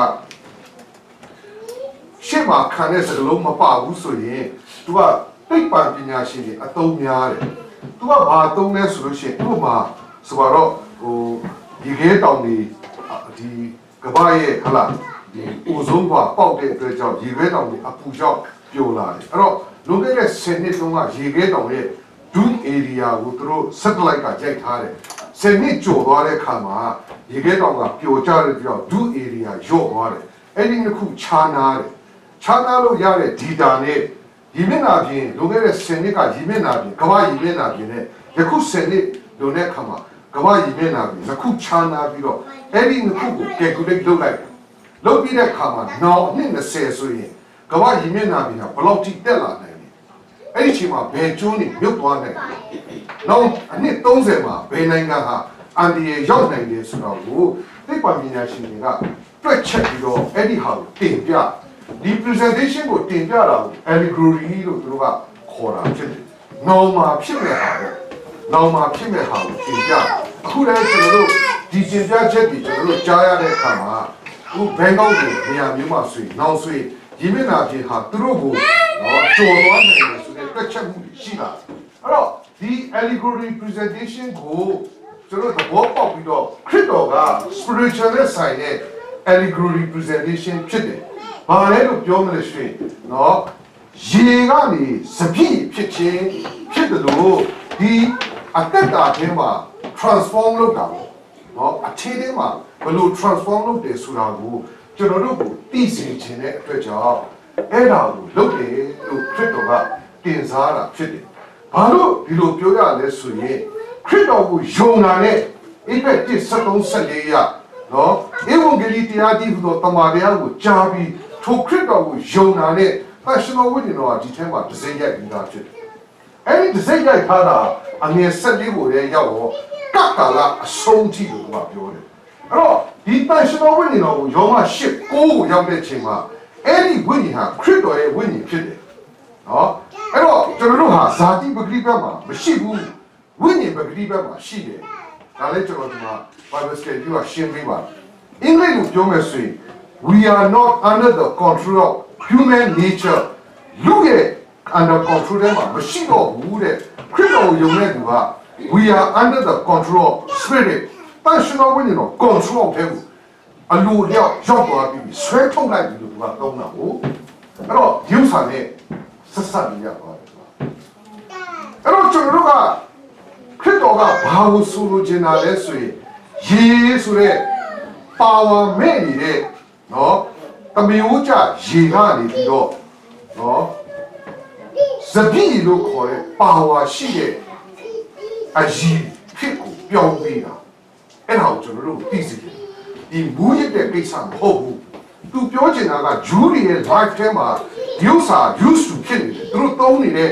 ရှေ့မှာခံတဲ့စကားလုံးမပါဘူးဆိုရင်သူကသိပ္ပံပညာရှင်တွေအသုံးများတယ်သူကဘာသုံးလဲဆိုလို့ရှိရင်သူ့မှာဆိုတော့ဒီခဲတောင်ဒီကဘာရဲ့ဟလာဒီအိုဇုံးဘာပေါက်တဲ့အတွက်ကြောင့်ရေခဲတောင်တွေအပူကြောင့်ပြိုလာတယ်အဲ့တော့လွန်ခဲ့တဲ့10နှစ်တုန်းကရေခဲတောင်ရဲ့ Dune area ကိုသူတို့ satellite ကရိုက်ထားတယ်10နှစ်ကျော်သွားတဲ့အခါမှာရေခဲတောင်ကပြိုကျတဲ့ကြောင့် Dune area ရော့သွားတယ်အဲ့ဒီတစ်ခုခြားနာတယ်ခြားနာလို့ရတဲ့ data နဲ့ရေမျက်နှာပြင်လွန်ခဲ့တဲ့10နှစ်ကရေမျက်နှာပြင်ကမ္ဘာရေမျက်နှာပြင်နဲ့ယခု10နှစ်လွန်တဲ့အခါမှာကမ္ဘာရေမျက်နှာပြင်တစ်ခုခြားနာပြီးတော့အဲ့ဒီတစ်ခုကို calculate လုပ်လိုက်လုပ်ပြီးတဲ့အခါမှာနောက်နှစ်20ဆိုရင်ကမ္ဘာရေမျက်နှာပြင်ကဘယ်လောက်ထိတက်လာနိုင်လဲအဲ့ဒီအချိန်မှာဘယ်ကျွန်းတွေမြုပ်သွားနိုင်လဲနောက်အနှစ်30မှာဘယ်နိုင်ငံဟာအန်ဒီရရောက်နိုင်တယ်ဆိုတော့ကိုသိပ္ပံပညာရှင်တွေကတွက်ချက်ပြီးတော့အဲ့ဒီဟာကိုတင်ပြဒီ presentation ကိုတင်ပြတာကို allegory လို့သူတို့ကခေါ်တာဖြစ်တယ်။နောင်မှာဖြစ်မဲ့ဟာပေါ့။နောင်မှာဖြစ်မဲ့ဟာကိုတင်ပြအခုလည်းကျွန်တော်တို့ဒီတင်ပြချက်တွေကျွန်တော်တို့ကြားရတဲ့အခါမှာအခုဘန်ကောက်ကိုနေရာမျိုးမှာဆိုရင်နောက်ဆိုရင်ဒီမျက်နှာပြင်ဟာသူတို့ကိုကြော်သွားနိုင်တယ်ဆိုတဲ့တွက်ချက်မှုရှိတာ။အဲ့တော့ဒီ allegory presentation ကိုကျွန်တော်တို့ဘောပေါက်ပြီးတော့ခရစ်တော်က spiritual နဲ့ဆိုင်တဲ့ allegory presentation ဖြစ်တယ်။ဘာလဲလို့ပြောမလို့ရှိရင်နော်ရေကနေစပြည့်ဖြစ်ခြင်းဖြစ်တယ်လို့ဒီအတ္တထဲမှာ transform လုပ်တာပေါ့နော်အထင်းထဲမှာဘယ်လို transform လုပ်တယ်ဆိုတာကိုကျွန်တော်တို့ကိုသိစေခြင်းတဲ့အတွက်ကြောင့်အဲ့ဒါကိုလုပ်တယ်လို့ခရစ်တော်ကတင်စားတာဖြစ်တယ်။ဘာလို့ဒီလိုပြောရလဲဆိုရင်ခရစ်တော်ကိုယုံတာနဲ့အိဖက်1:13-14ရနော်ဧဝံဂေလိတရားကြီးဟူသောတမန်တော်ကိုကြားပြီးထိုခရစ်တော်ကိုယုံတာနဲ့ဖက်ရှင်တော်ဝိညာဉ်တော်ကဒီထဲမှာတစ်စိမ့်ရိုက်ပြီးသားဖြစ်တယ်။အဲ့ဒီတစ်စိမ့်ရိုက်ထားတာအငယ်14ကိုလည်းရောက်တော့ကပ်ကာလအဆုံးထိလို့ပြောတယ်။အဲ့တော့ဒီဖက်ရှင်တော်ဝိညာဉ်တော်ကိုယောမ8:9ကိုရောက်တဲ့ချိန်မှာအဲ့ဒီဝိညာဉ်ဟာခရစ်တော်ရဲ့ဝိညာဉ်ဖြစ်တယ်။နော်အဲ့တော့ကျွန်တော်တို့ဟာဇာတိပဂရိဘက်မှာမရှိဘူးဝိညာဉ်ပဂရိဘက်မှာရှိတယ်။ဒါလည်းကျွန်တော်ဒီမှာ Bible study ကရှင်းပေးပါတယ်။အင်္ဂလိပ်လိုပြောမယ်ဆိုရင် we are not under the control of human nature လူရဲ့ under control ထဲမှာမရှိတော့ဘူးတဲ့ခရစ်တော်ကိုယုံတဲ့သူက we are under the control of spirit တန်ရှင်တော်ဝိညာဉ်တော် control ထဲကိုအလိုလျောက်ရောက်သွားပြီးဆွဲထုတ်လိုက်ပြီးလို့သူကသုံးတာကိုအဲ့တော့ရုပ်ဆန်နဲ့ဆက်ဆက်ပြီးရပါတယ်အဲ့တော့ကျွန်တော်တို့ကခရစ်တော်ကဘာကိုဆိုလိုချင်တာလဲဆိုရင်ရေဆိုတဲ့ power မဲ့နေတဲ့နော်တမျိုးကြရေကနေပြီးတော့နော်စပြည့်လို့ခေါ်တဲ့ power ရှိတဲ့အကြီးဖြစ်ကိုပြောင်းပေးတာအဲ့ဒါကိုကျွန်တော်တို့သိစေတယ်ဒီမူရတဲ့ကိစ္စမဟုတ်ဘူးသူပြောချင်တာကဂျူးတွေရဲ့ life ထဲမှာဒီဥစ္စာ used to ဖြစ်နေတယ်သူတို့သုံးနေတဲ့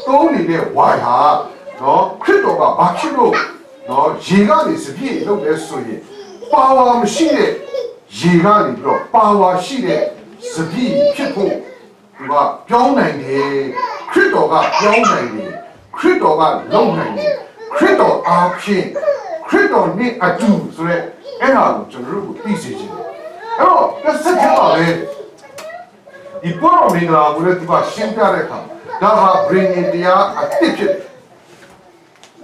why ဟာနော်ခရစ်တော်ကဘာဖြစ်လို့နော်ရေကနေစပြည့်လုပ်လဲဆိုရင် power မရှိတဲ့ရေကနေပြီးတော့ power ရှိတဲ့စပြည့်ဖြစ်ဖို့သူကပြောင်းနိုင်တယ်ခရစ်တော်ကပြောင်းနိုင်တယ်ခရစ်တော်ကလုံနိုင်တယ်ခရစ်တော်အားဖြင့်ခရစ်တော်နဲ့အတူဆိုရဲအဲ့ဒါကိုကျွန်တော်တို့ကိုသိစေချင်တယ်အဲ့တော့တစ်စက်တည်းပါပဲဒီပေါ်တော်မင်္ဂလာကိုလည်းဒီကရှင်းပြတဲ့အခါဒါဟာ bring in တရားအစ်စ်ဖြစ်တယ်ဘ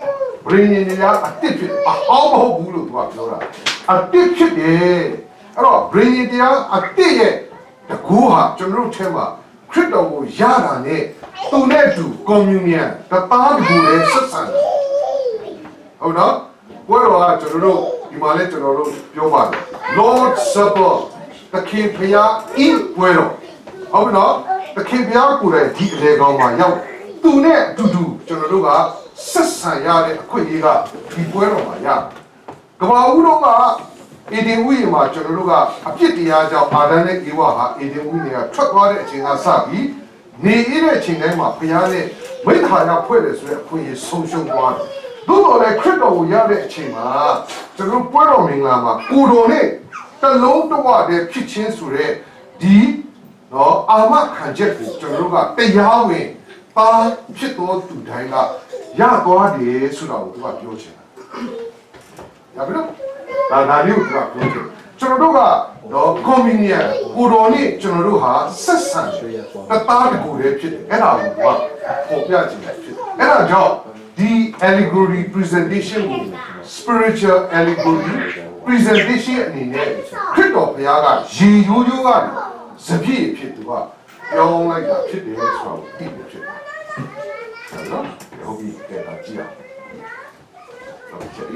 brain နေရအတစ်ဖြစ်အဟောင်းမဟုတ်ဘူးလို့သူကပြောတာအတစ်ဖြစ်တယ်အဲ့တော့ brain တရားအတစ်ရဲ့တကူဟာကျွန်တော်တို့ထဲမှာခရစ်တော်ကိုရတာနဲ့သူနဲ့အတူ communion တသားတကူနဲ့ဆက်ဆံဟုတ်နော်ဘွဲတော်ကကျွန်တော်တို့ဒီမှာလဲကျွန်တော်တို့ပြောပါတယ် Lord Supper တခင်ဖျားဤဘွဲတော်ဟုတ်ပြီနော်တခင်ဖျားကိုယ်တိုင်ဒီအလေကောင်မှာရောက်သူနဲ့အတူတူကျွန်တော်တို့ကဆက်ဆံရတဲ့အခွင့်အရေးကဒီပွဲတော်မှာရကဘာဦးတော့ကအေဒင်ဝိမှာကျွန်တော်တို့ကအပြစ်တရားကြောင့်အာဒမ်နဲ့ဧဝဟာအေဒင်ဝိနေကထွက်သွားတဲ့အချိန်ကစပြီးနေရတဲ့အချိန်တိုင်းမှာဘုရားနဲ့မိစ္ဆာရဖွဲ့တယ်ဆိုတဲ့အခွင့်အရေးဆုံးရှုံးသွားတယ်သို့တော်လည်းခရစ်တော်ကိုရတဲ့အချိန်မှာကျွန်တော်ပွဲတော်မင်္ဂလာမှာကိုတော်နဲ့တလုံးတဝတည်းဖြစ်ချင်းဆိုတဲ့ဒီနော်အာမခံချက်ကိုကျွန်တော်တို့ကတရားဝင်ပါဖြစ်တော်သူတိုင်းကရသွားတယ်ဆိုတာကိုသူကပြောချင်တာရပြီနော်ဒါလေးကိုသူကပြောချင်ကျွန်တော်တို့ကတော့ communion ကိုတော်နဲ့ကျွန်တော်တို့ဟာဆက်ဆံတသားတကူလေးဖြစ်တယ်အဲ့ဒါကိုသူကပေါ်ပြချင်တယ်ဖြစ်တယ်အဲ့ဒါကြောင့်ဒီ allegory presentation ကို spiritual allegory presentation အနေနဲ့ခရစ်တော်ဘုရားကရေရိုးရိုးကနေစပြည့်ဖြစ်သူကပြောင်းလိုက်တာဖြစ်တယ်ဆိုတော့သိတယ်ဖြစ်တယ်နော်ဟုတ်ပြီကဲဒါကြည့်အောင်ဟုတ်ကဲ့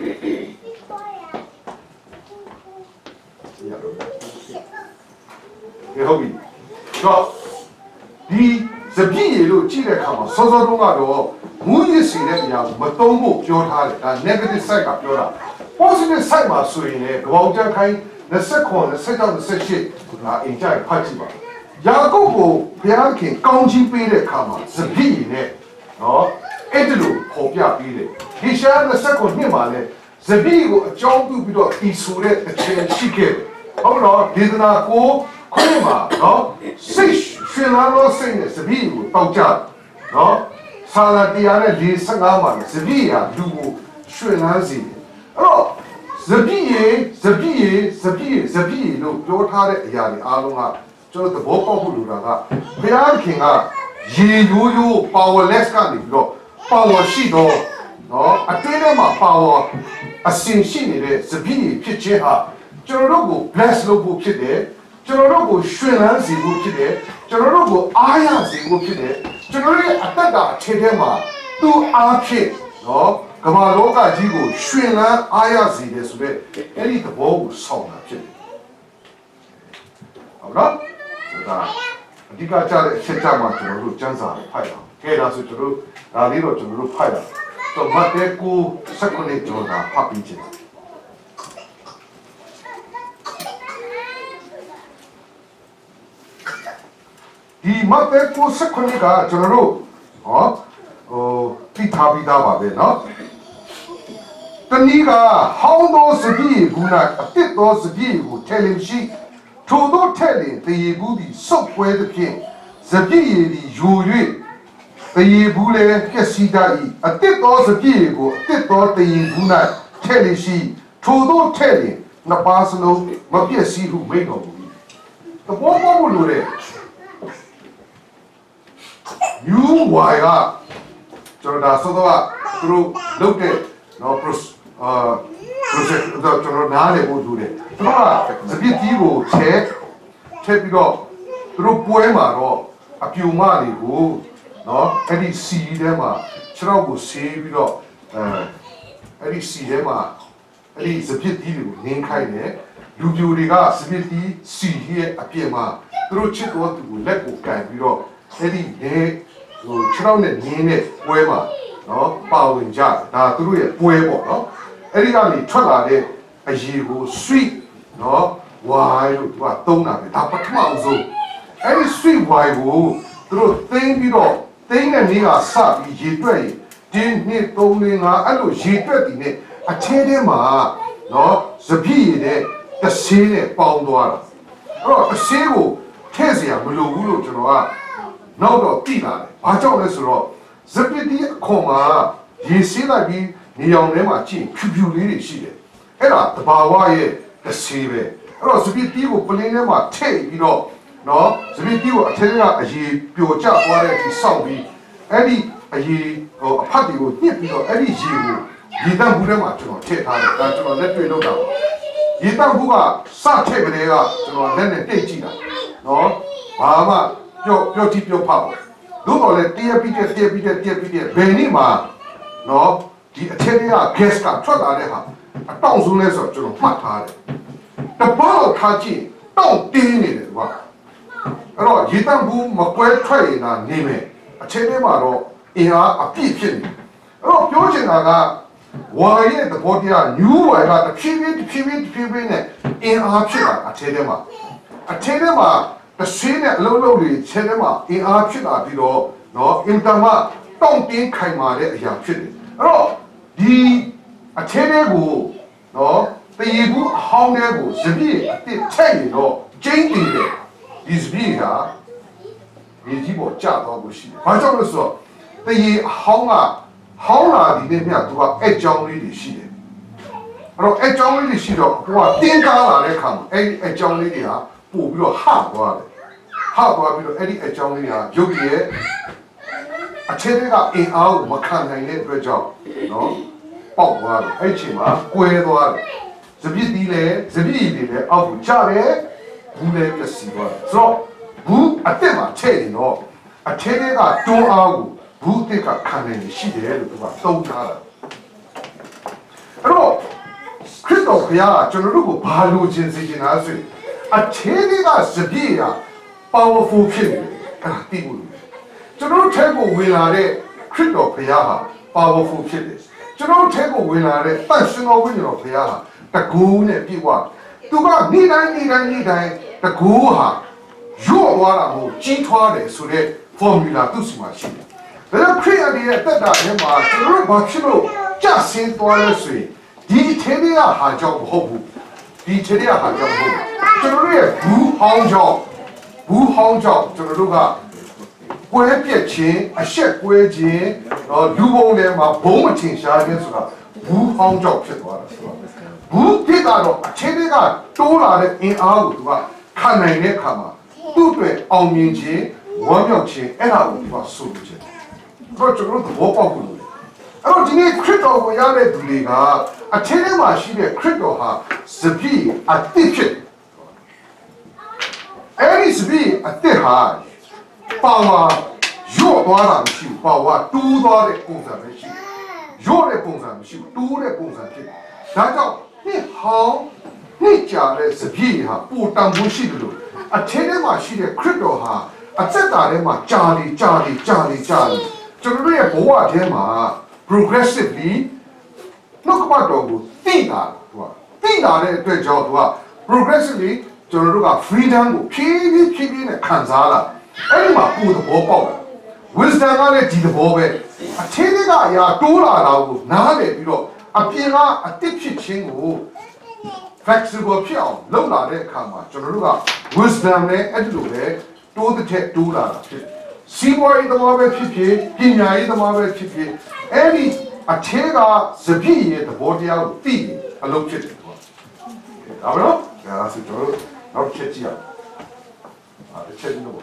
ဟုတ်ပြီတော့ဒီစပြည့်ရေလို့ကြည့်တဲ့အခါမှာစောစောတုန်းကတော့မူးယစ်စီတဲ့နေရာကိုမသုံးဖို့ပြောထားတယ်ဒါ negative side ကပြောတာ positive side မှာဆိုရင်လည်းကပောင်ကျခိုင်း29 26 28ဒါအင်ကြိုက်ဖတ်ကြည့်ပါယာကုပ်ကိုဘုရားခင်ကောင်းချီးပေးတဲ့အခါမှာစပြည့်ရေနဲ့နော်အဲ့ဒီလိုပေါ်ပြပေးတယ်ဒီရှာ29နှစ်မှာလည်းစပြည့်ကိုအကြောင်းပြုပြီးတော့တီဆိုတဲ့အချိန်ရှိခဲ့တယ်ဟုတ်တော့ဒေသနာကိုခွင့်မှာနော်စိတ်ရှင်လာလို့စိတ်နဲ့စပြည့်ကိုတောက်ကြနော်ဆာလာတရားနဲ့45မှာစပြည့်ဟာလူကိုရှင်လန်းစေတယ်အဲ့တော့စပြည့်လို့ပြောထားတဲ့အရာတွေအားလုံးကကျွန်တော်သဘောပေါက်ဖို့လိုတာကဘုရားခင်ကရေရိုးရိုး powerless ကနေပြီးတော့ power ရှိတော့နော်အတွင်းထဲမှာ power အစဉ်ရှိနေတဲ့စပြည့်ဖြစ်ခြင်းဟာကျွန်တော်တို့ကို bless လုပ်ဖို့ဖြစ်တယ်ကျွန်တော်တို့ကိုရှင်လန်းစေဖို့ဖြစ်တယ်ကျွန်တော်တို့ကိုအားရစေဖို့ဖြစ်တယ်ကျွန်တော်တို့ရဲ့အသက်တာအခြေထဲမှာသူ့အားဖြင့်နော်ကမ္ဘာလောကကြီးကိုရှင်လန်းအားရစေတယ်ဆိုတဲ့အဲ့ဒီသဘောကိုဆောင်တာဖြစ်တယ်ဟုတ်နော်ဒါအဓိကကြားတဲ့အချက်ကြမှာကျွန်တော်တို့စံစာဖိုက်အောင်ကဲဒါဆိုကျွန်တော်တို့ဒါလေးတော့ကျွန်တော်တို့ဖိုက်အောင်တော့မတ်တဲကိုစက္ကူနဲ့ကျွန်တော်ဖတ်ပြီးချင်တယ်ဒီမတ်တဲကိုစက္ကူကကျွန်တော်တို့တိထားပြီးသားပါပဲเนาะတနည်းကဟောင်းသောစပြည့်ဘူးနာအတစ်သောစပြည့်ကိုထဲလင်ရှိထိုသောထဲလင်တရေဘူးသည်စုပ်ပွဲသဖြင့်စပြည့်ရည်သည်ယို၍တရေဘူးလည်းပျက်စီးတတ်၏အတစ်သောစပြည့်ကိုအတစ်သောတရေဘူး၌ထဲလင်ရှိထိုသောထဲလင်နှစ်ပါးစလုံးမပျက်စီးဟုမိန့်တော်မူ၏သဘောပေါက်လို့လေယူဝါကကျွန်တော်ဒါဆိုတော့သူတို့လုပ်တဲ့နော်process တော့ကျွန်တော်နားလည်ဖို့လိုတယ်သူကစပစ်ကြီးကိုချက်ပြီးတော့သူတို့ပွဲမှာတော့အပြူမတွေကိုနော်အဲ့ဒီစီထဲမှာခြေထောက်ကိုဆေးပြီးတော့အဲ့ဒီစီထဲမှာအဲ့ဒီစပစ်ကြီးတွေကိုနင်းခိုင်းတယ်လူပြိုတွေကစပစ်ကြီးစီရဲ့အပြင်မှာသူတို့ချစ်တော်သူကိုလက်ကိုကန်ပြီးတော့အဲ့ဒီလေဟိုခြေထောက်နဲ့နင်းတဲ့ပွဲမှာနော်ပါဝင်ကြဒါသူတို့ရဲ့ပွဲပေါ့နော်အဲ့ဒီကနေထွက်လာတဲ့အရေကို sweet နော် wine လို့သူကသုံးတာပဲဒါပထမဆုံးအဲ့ဒီ sweet wine ကိုသူတို့သိမ်းပြီးတော့သိမ်းတဲ့နေ့ကစပြီးရေတွက်ရင်ဒီနှစ်3 4 5အဲ့လိုရေတွက်တည်နဲ့အထဲထဲမှာနော်စပြည့်ရတဲ့တဆေးနဲ့ပေါင်းသွားတာအဲ့တော့တဆေးကိုထည့်เสียမလိုဘူးလို့ကျွန်တော်ကနောက်တော့သိလာတယ်ဘာကြောင့်လဲဆိုတော့စပစ်ဒီအခွန်မှာရေဆေးလိုက်ပြီးနေအောင်ထဲမှာကြည့်ဖြူဖြူလေးတွေရှိတယ်အဲ့ဒါတဘာဝရဲ့တစ်ဆေးပဲအဲ့တော့စပစ်ဒီကိုပလင်းထဲမှာထည့်ပြီးတော့နော်စပစ်ဒီကိုအထက်ကအရေပျော်ကျသွားတဲ့အထိစောင့်ပြီးအဲ့ဒီအရေဟိုအဖတ်တွေကိုညှစ်ပြီးတော့အဲ့ဒီရေကိုရေတန့်ဘူးထဲမှာကျွန်တော်ထည့်ထားတယ်ဒါကျွန်တော်လက်တွေ့လုပ်တာပါရေတန့်ဘူးကစထည့်ကလေးကကျွန်တော်လက်နဲ့တိတ်ကြည့်တာနော်ဘာမှပြောတိပြောဖောက်လို့တော့လေတည့်ပြီးတဲ့ဘယ်နည်းမှာနော်ဒီအထက်တွေက gas ကထွက်လာတဲ့ဟာအတောင့်ဆုံးလဲဆိုတော့ကျွန်တော်မှတ်ထားတယ်တပတ်လောက်ထားကြည့်တောင့်တင်းနေတယ်ကွာအဲ့တော့ရေတန့်ဘူးမကွဲထွက်ရင်သာနေမယ်အထက်ထဲမှာတော့အင်အားအပြည့်ဖြစ်နေအဲ့တော့ပြောချင်တာကဝါရဲ့သဘောတရား new ဝါကတဖြည်းဖြည်းနဲ့အင်အားဖြစ်လာအထက်ထဲမှာတစ်ဆင်းနဲ့အလုံးလုံးတွေခြေထဲမှာအင်အားဖြစ်လာပြီးတော့နော်အင်တာမတောင့်တင်းခိုင်မာတဲ့အရာဖြစ်တယ်အဲ့တော့ဒီအထက်ထဲကိုနော်တည်ဘူးအဟောင်းတွေကိုစပြည့်အစ်ထည့်ရင်တော့ကျင်းတည်တယ်ဒီစပြည့်ကဒီကြီးပေါ်ကျသွားလို့ရှိတယ်ဘာကြောင့်လဲဆိုတော့တည်အဟောင်းကဟောင်းလာဒီနေ့မြတ်သူကအကြောင်းလေးတွေရှိတယ်အဲ့တော့အကြောင်းလေးတွေရှိတော့ကိုကတင်းကားလာတဲ့ခါမှာအဲ့ဒီအကြောင်းလေးတွေကပို့ပြီးတော့ဟသွားတယ်ပြီးတော့အဲ့ဒီအကြောင်းလေးကရုပ်ရည်အခြေတွေကအင်အားကိုမခံနိုင်တဲ့အတွက်ကြောင့်နော်ပေါက်သွားတယ်အဲ့ဒီချိန်မှာကွဲသွားတယ်စပြည့်တီးလေစပြည့်တွေလည်းအောက်ကိုချတယ်ဘူးလည်းပျက်စီးသွားတယ်ဆိုတော့ဘူးအစ်စ်မှာထည့်ရင်တော့အခြေတွေကတွန်းအားကိုဘူးအစ်စ်ကခံနိုင်နေရှိတယ်လို့သူကသုံးထားတာအဲ့တော့ခရစ်တော်ဘုရားကကျွန်တော်တို့ကိုဘာလို့ခြင်းစေချင်တာဆိုရင်အခြေတွေကစပြည့်ရpowerful ဖြစ်နေတယ်အဲ့ဒါသိဖို့လိုတယ်ကျွန်တော်ထဲကိုဝင်လာတဲ့ခရစ်တော်ဘုရားဟာ powerful ဖြစ်တယ်ကျွန်တော်ထဲကိုဝင်လာတဲ့တန်ရှင်တော်ဝိညာဉ်တော်ဘုရားဟာတကူနဲ့ပြည့်ဝသူကနေ့တိုင်းတကူဟာရော့သွားတာမဟုတ်ကြီးထွားတယ်ဆိုတဲ့ formula သူ့စီမှာရှိတယ်ဒါကြောင့်ခရစ်ယာန်ရဲ့တက်တာထဲမှာကျွန်တော်ဘာဖြစ်လို့ကြဆင်းသွားလဲဆိုရင်ဒီထဲတွေကဟာကြောင့်မဟုတ်ဘူးဒီထဲတွေကဟာကြောင့်မဟုတ်ဘူးကျွန်တော်ရဲ့ဘူးဟောင်းကြောင့်ကျွန်တော်တို့ကကွဲပြက်ခြင်းအဆက်ကွဲခြင်းလူပုံထဲမှာဘုံမထင်ရှားခြင်းဆိုတာဘူးဟောင်းကြောင့်ဖြစ်သွားတာဆိုတော့ဘူးဖြစ်တာတော့အခြေတွေကတိုးလာတဲ့အင်အားကိုသူကခံနိုင်တဲ့အခါမှာသူ့အတွက်အောင်မြင်ခြင်းဝမ်းမြောက်ခြင်းအဲ့ဒါကိုသူကဆိုလိုချင်တယ်တော့ကျွန်တော်တို့ဘောပေါက်လို့အဲ့တော့ဒီနေ့ခရစ်တော်ကိုရတဲ့သူတွေကအထက်ထဲမှာရှိတဲ့ခရစ်တော်ဟာစပြည့်အတိဖြစ်အဲ့ဒီစပြည့်အတိဟာပါဝါရော့သွားတာမရှိဘူးပါဝါတူးသွားတဲ့ပုံစံပဲရှိတယ်ရော့တဲ့ပုံစံမရှိဘူးတူးတဲ့ပုံစံဖြစ်တယ်ဒါကြောင့်နှစ်ဟောင်းနှစ်ကြာတဲ့စပြည့်ဟာပိုတန်ဖိုးရှိတယ်လို့အထက်ထဲမှာရှိတဲ့ခရစ်တော်ဟာအသက်တာထဲမှာကြာလေကျွန်တော်တို့ရဲ့ဘဝထဲမှာ progressively နှုတ်ကပတ်တော်ကိုသိတာတဲ့အတွက်ကြောင့်သူက progressively ကျွန်တော်တို့က freedom ကိုဖြည်းဖြည်းနဲ့ခံစားလာအဲ့ဒီမှာကိုယ်သဘောပေါက်လာ wisdom ကလည်းဒီသဘောပဲအထင်းကအရာတိုးလာတာကိုနားလည်ပြီးတော့အပြင်ကအတစ်ဖြစ်ခြင်းကို flexible ဖြစ်အောင်လုပ်လာတဲ့အခါမှာကျွန်တော်တို့က wisdom နဲ့အဲ့ဒီလိုပဲတိုးတဲ့တိုးလာတာဖြစ်စီးပွားရေးသမားပဲဖြစ်ဖြစ်ပညာရေးသမားပဲဖြစ်ဖြစ်အဲ့ဒီအထင်းကစပြည့်ရဲ့သဘောတရားကိုသိအလုပ်ဖြစ်တယ်ပေါ့ဒါပဲနော်ဒါဆိုကျွန်တော်တို့နောက်ချက်ကြည့်အောင်တစ်ချက်လို့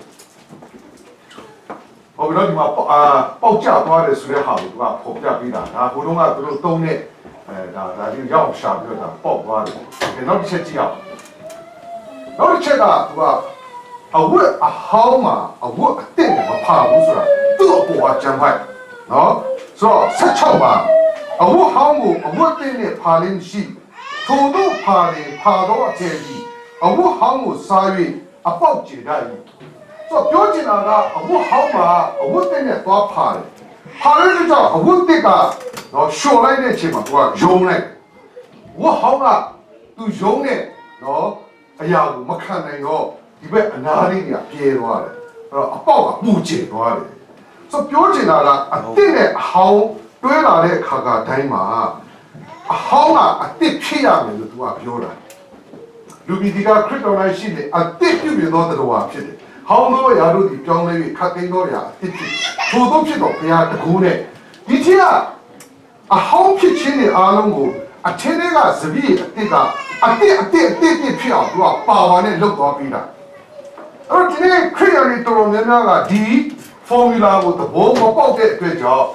ဟိုဘယ်တော့ဒီမှာပေါက်ကျသွားတယ်ဆိုတဲ့ဟာကိုသူကဖော်ပြပေးတာဒါဘုံတော့ကသူတို့သုံးတဲ့ဒါဒီရောက်ရှာပြီးတော့ပေါက်သွားတယ်နောက်တစ်ချက်ကြည့်အောင်နောက်တစ်ချက်ကသူကအဝတ်အဟောင်းမှာအဝတ်အသစ်မဖာဘူးဆိုတာသူ့အပေါ်ကကြံဖိုက်နော်ဆိုတော့16ပါအဝတ်ဟောင်းကိုအဝတ်အသစ်နဲ့ဖာလင်းရှိထို့တို့ဖာတော့အထည်ကြီးအဝတ်ဟောင်းကိုစား၍အပေါက်ကျေတတ်၏ဆိုတော့ပြောချင်တာကအဝတ်ဟောင်းမှာအဝတ်အသစ်နဲ့သွားဖာတယ်ဖာလို့ကြောင့်အဝတ်အသစ်ကတော့ရှော်လိုက်တဲ့အချိန်မှာသူကယုံလိုက်ဝတ်ဟောင်းကသူယုံတဲ့နော်အရာကိုမခံနိုင်တော့ဒီဘက်အနာလေးတွေကပြဲသွားတယ်အဲ့တော့အပေါက်ကပူကျင်သွားတယ်ဆိုပြောချင်တာကအသစ်နဲ့အဟောင်းတွဲလာတဲ့အခါကတိုင်းမှာအဟောင်းကအသစ်ဖြစ်ရမယ်လို့သူကပြောတာလူပြည်ဒီကခရစ်တော်၌ရှိတယ်အသစ်ပြုပြင်သောတရားဖြစ်တယ်ဟောင်းသောရာတို့ဒီပြောင်းလဲ၍ခတ်သိမ်းသောရာအသစ်ဖြစ်ထို့သောဖြစ်တော်ဘုရားတကူနဲ့ဒီထက်အဟောင်းဖြစ်ခြင်းတွေအားလုံးကိုအထင်းတွေကစပည့်အသစ်ကအသစ်ဖြစ်အောင်သူကပါဝါနဲ့လုပ်သွားပြီးတာအဲ့တော့ဒီနေ့ခရစ်ယာန်တွေတော်တော်များများကဒီ formula ကိုသဘောမပေါက်တဲ့အတွက်ကြောင့်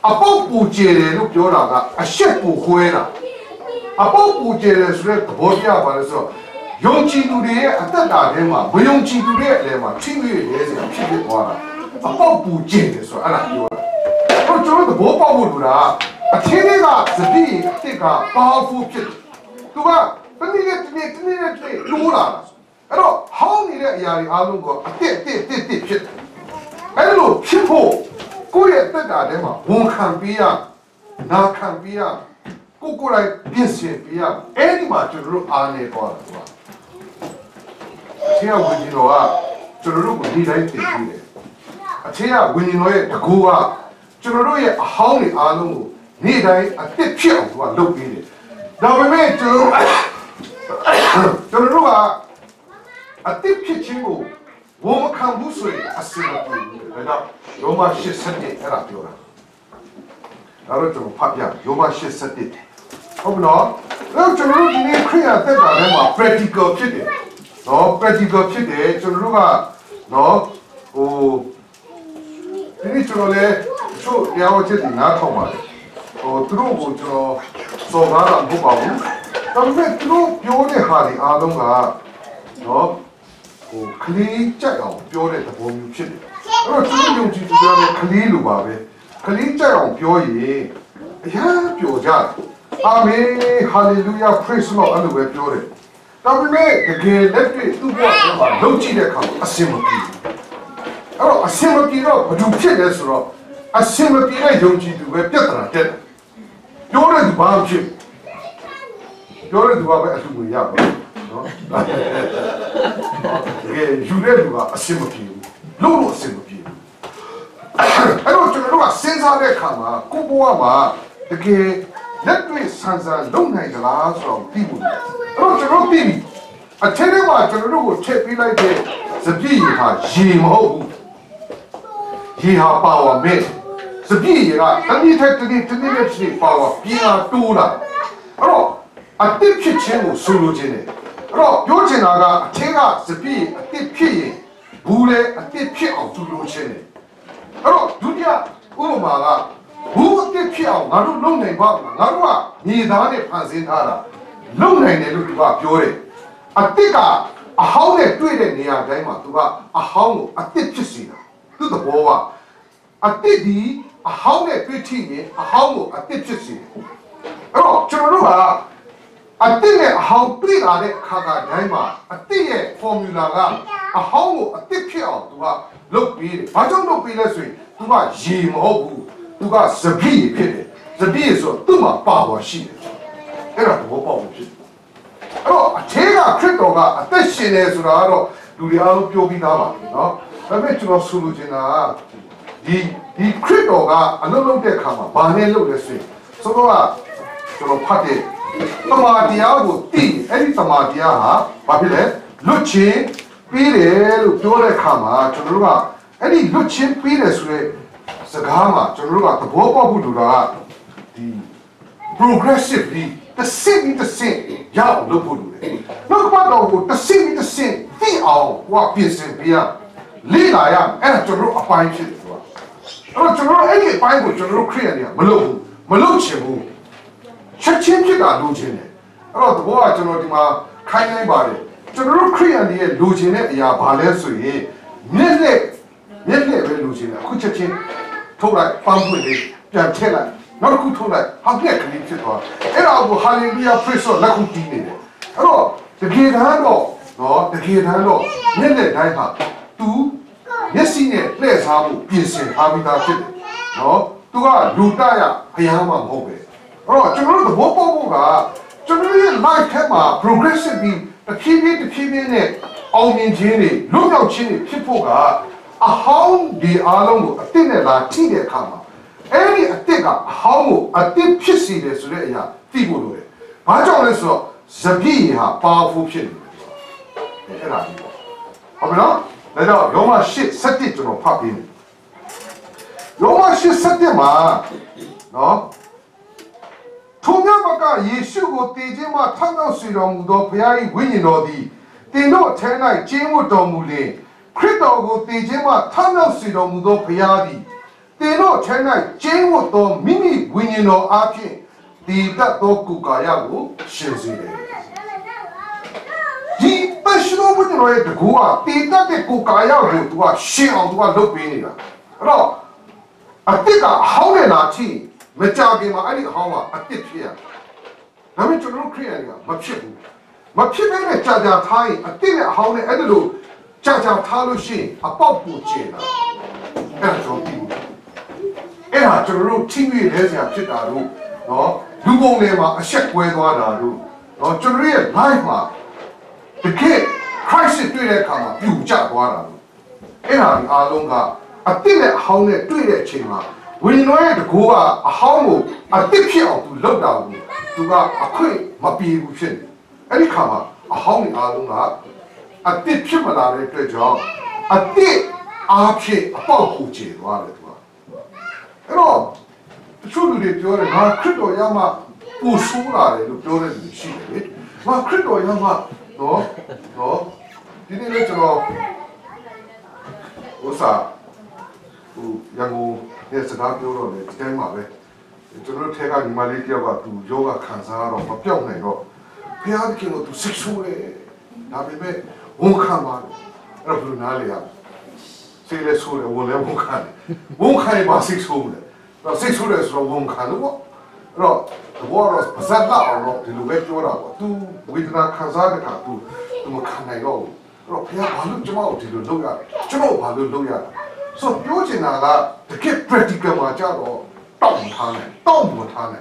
ပေါက်ပူကျတယ်လို့ပြောတာကအရှက်ပူခွဲတာအပေါက်ပူကျတယ်ဆိုတဲ့သဘောတရားပါလဲဆိုတော့ယုံကြည်သူတွေရဲ့အသက်တာထဲမှာမယုံကြည်သူတွေရဲ့အလယ်မှာထိမိရဲစရာဖြစ်ဖြစ်သွားတာအပေါက်ပူကျတယ်ဆိုတော့အဲ့ဒါပြောတာအဲ့တော့ကျွန်တော်သဘောပေါက်ဖို့လိုတာအထင်းလေးကသတိအစ်က powerful ဖြစ်တယ်သူကတနည်းလိုးလာအဲ့တော့ဟောင်းနေတဲ့အရာတွေအားလုံးကအစ်ဖြစ်တယ်အဲ့လိုဖြစ်ဖို့ကိုယ့်ရဲ့တက်တာထဲမှာဝန်ခံပေးရနာခံပေးရကိုယ်တိုင်ပြင်ဆင်ပေးရအဲ့ဒီမှာကျွန်တော်တို့အားနေသွားတာကွာဆရာဝန်ကြီးတော်ကကျွန်တော်တို့ကိုဒီတိုင်းတင်ပြတယ်အထက်ကဝิญဉ်တော်ရဲ့တကူကကျွန်တော်တို့ရဲ့အဟောင်းတွေအားလုံးကိုနေ့တိုင်းအစ်ဖြစ်အောင်သူကလုပ်ပေးတယ်ဒါပေမဲ့ကျွန်တော်တို့ကအစ်ဖြစ်ခြင်းကိုဝန်မခံဘူးဆိုရင်အစင်မပြေဘူးဒါကြောင့်ယောမ87အဲ့ဒါပြောတာဒါတော့ကျွန်တော်ဖတ်ပြယောမ87ဟုတ်မလားအဲ့ကျွန်တော်တို့ဒီနေ့ခရိယာတက်တာထဲမှာ practical ဖြစ်တယ်နော် practical ဖြစ်တယ်ကျွန်တော်တို့ကနော်ဒီနေ့ကျွန်တော်လည်းချို့တရားဝချက်တွေနားထောင်ပါတယ်သူတို့ကိုကျွန်တော်စော်ကားတာမဟုတ်ပါဘူးဒါပေမဲ့သူတို့ပြောတဲ့ဟာတွေအားလုံးကနော်ခလေးကြိုက်အောင်ပြောတဲ့သဘောမျိုးဖြစ်တယ်အဲ့တော့ကျွန်တော်ယုံကြည်သူများလည်းခလေးလိုပါပဲခလေးကြိုက်အောင်ပြောရင်အရာပျော်ကြတယ်အာမင်ဟာလေလုယာ praise Lord အဲ့လိုပဲပြောတယ်ဒါပေမဲ့တကယ်လက်တွေ့သူ့ဘဝမှာလုံးကြည့်တဲ့အခါအစင်မပြေဘူးအဲ့တော့အစင်မပြေတော့ဘာလို့ဖြစ်လဲဆိုတော့အစင်မပြေတဲ့ယုံကြည်သူပဲပြဿနာတက်တယ်ပြောတဲ့သူဘာဖြစ်ပြောတဲ့သူကပဲအတူကိုရပါနော်တကယ်ယူတဲ့လူကအစင်မပြေဘူးလို့အစင်မပြေဘူးအဲ့တော့ကျွန်တော်တို့ကစဉ်းစားတဲ့အခါမှာကိုယ့်ဘဝမှာတကယ်လက်တွေ့ဆန်းဆန်းလုံနိုင်ကြလားဆိုတော့သိဖို့အဲ့တော့ကျွန်တော်သိပြီအထက်ထဲမှာကျွန်တော်တို့ကိုထည့်ပေးလိုက်တဲ့စပြည့်ဟာရေမဟုတ်ဘူးရေဟာပါဝါမဲ့စပြည့်ကတနည်းထက်တနည်းနဲ့ဖြစ်ပါဝါပြင်းအားတိုးလာအဲ့တော့အတစ်ဖြစ်ခြင်းကိုဆိုလိုခြင်းတယ်အဲ့တော့ပြောချင်တာကအထက်ကစပြည့်အတစ်ဖြစ်ရင်ဘူးလေအတစ်ဖြစ်အောင်သူလိုခြင်းတယ်အဲ့တော့ဒုတိယဥပမာကဘူးအတစ်ဖြစ်အောင်ငါတို့လုပ်နိုင်ပါ့မလားငါတို့ကမြေသားနဲ့ဖန်ဆင်းထားတာလုပ်နိုင်တယ်လို့သူကပြောတယ်အတစ်ကအဟောင်းနဲ့တွေ့တဲ့နေရာတိုင်းမှာသူကအဟောင်းကိုအတစ်ဖြစ်စေတာသူ့သဘောကအတစ်ဒီအဟောင်းနဲ့တွေ့ထိရင်အဟောင်းကိုအတစ်ဖြစ်စေတယ်အဲ့တော့ကျွန်တော်တို့ကအတစ်နဲ့အဟောင်းတွေ့လာတဲ့အခါတိုင်းမှာအတစ်ရဲ့ formula ကအဟောင်းကိုအတစ်ဖြစ်အောင်သူကလုပ်ပေးတယ်ဘာကြောင့်လုပ်ပေးလဲဆိုရင်သူကရေမဟုတ်ဘူးသူကစပည့်ဖြစ်တယ်စပည့်ဆိုသူ့မှာပါဝါရှိတယ်အဲ့ဒါသဘောပေါက်လို့ဖြစ်တယ်အဲ့တော့အထက်ကခရစ်တော်ကအသက်ရှင်တယ်ဆိုတာကတော့လူတွေအားလုံးပြောပြီးသားပါနော်ဒါပေမဲ့ကျွန်တော်ဆိုလိုချင်တာကဒီခရစ်တော်ကအလုပ်လုပ်တဲ့အခါမှာဘာနဲ့လုပ်လဲဆိုရင်ဆိုတော့ကျွန်တော်ဖတ်တဲ့တမန်တရားကိုသိအဲ့ဒီတမန်တရားဟာဘာဖြစ်လဲလွတ်ချင်းပေးတယ်လို့ပြောတဲ့အခါမှာကျွန်တော်တို့ကအဲ့ဒီလွတ်ချင်းပေးတယ်ဆိုတဲ့စကားမှာကျွန်တော်တို့ကသဘောပေါက်ဖို့လိုတာကဒီ progressively တစ်ဆင့်ရောက်လို့ဖို့လိုတယ်နောက်တော့ကိုတစ်ဆင့်သိအောင်ဟိုပြင်ဆင်ပြရလေ့လာရအဲ့ဒါကျွန်တော်တို့အပိုင်းဖြစ်တယ်ဆိုတာအဲ့တော့ကျွန်တော်တို့အဲ့ဒီအပိုင်းကိုကျွန်တော်တို့ခရီးရမလုပ်ချင်ဘူးချက်ချင်းဖြစ်တာလိုချင်တယ်အဲ့တော့သဘောကကျွန်တော်ဒီမှာခိုင်းနိုင်ပါတယ်ကျွန်တော်တို့ခရီးရရဲ့လိုချင်တဲ့အရာဘာလဲဆိုရင်မျက်လက်ပဲလိုချင်တယ်အခုချက်ချင်းထုတ်လိုက်ပန်းပွင့်လေးပြန်ထည့်လိုက်နောက်တစ်ခုထုတ်လိုက်ဟောက်ပြက်ကလေးဖြစ်သွားအဲ့ဒါကိုဟာလေလုယာပရိသောလက်ခုတီးနေတယ်အဲ့တော့တကယ်တမ်းတော့မျက်လက်တိုင်းဟာသူမျက်စိနဲ့လှည့်စားဖို့ပြင်ဆင်ထားပြီးသားဖြစ်တယ်နော်သူကလူတရဘုရားမှမဟုတ်ပဲအဲ့တော့ကျွန်တော်တို့သဘောပေါက်ဖို့ကကျွန်တော်ရဲ့ life ထဲမှာ progressively တစ်ဖြည်းဖြည်းနဲ့အောင်မြင်ခြင်းတွေလွတ်မြောက်ခြင်းတွေဖြစ်ဖို့ကအဟောင်းဒီအားလုံးကိုအစ်စ်နဲ့လာထိတဲ့အခါမှာအဲ့ဒီအစ်စ်ကအဟောင်းကိုအစ်စ်ဖြစ်စေတယ်ဆိုတဲ့အရာသိဖို့လိုတယ်။ဘာကြောင့်လဲဆိုတော့ဇပြည့်ဟာ powerful ဖြစ်နေတယ်အဲ့ဒါကြီးပေါ့။ဟုတ်ပြီနော်။ဒါကြောင့်ယောမ8:7ကျွန်တော်ဖတ်ပြီးမယ်။ယောမ8:7မှာနော်ထိုမြတ်ဘကယေရှုကိုတည်ခြင်းမှထမြောက်စေတော်မူသောဘုရား၏ဝိညာဉ်တော်သည်တင်တို့အထဲ၌ကျင်းဝတ်တော်မူလျှင်ခရစ်တော်ကိုတည်ခြင်းမှထမြောက်စေတော်မူသောဘုရားသည် they know China, Jane would do mini winning or arcing, the that dog Kukayago, Shinzi. The personal winning or the Gua, the that the Kukayago to a shield to a look in. I think how they are tea, Metagima, I think how I did here. I mean to look clear, my people. My people at Jaja Tai, I think how they edited Jaja Talushi, a pop China. That's all people. And I to root TV has a Chitaru, no, you won't name a check where one no, to real life. The kid, crisis to that come up, you Jaguar. And I'm Alonga. I think that how they do that chima. When you know to go a how a dip here to look down to a quick Mapi. Any come up a how many Alonga. A dip Chimala to job. A dip Archie about Puchi. And all the truth is, you're a critical Yama Usula, the Jordan in the sheet. My critical Yama, no, didn't let you know. What's up? Young yes, about your time of it. It's a little take out Maliki about to yoga cancer or a piano. Piano came to 6 way. Now we met won't come on. Nalia. Say let's hold a woman won't come about 6 home. 6 hours from won't come. No, the war was Pazala or not to wait your hour. Two with not Kazaka to Makanayo. Piano look out to look at. Hallelujah. So, Yojinaga, the kid practical Majaro, don't Tane.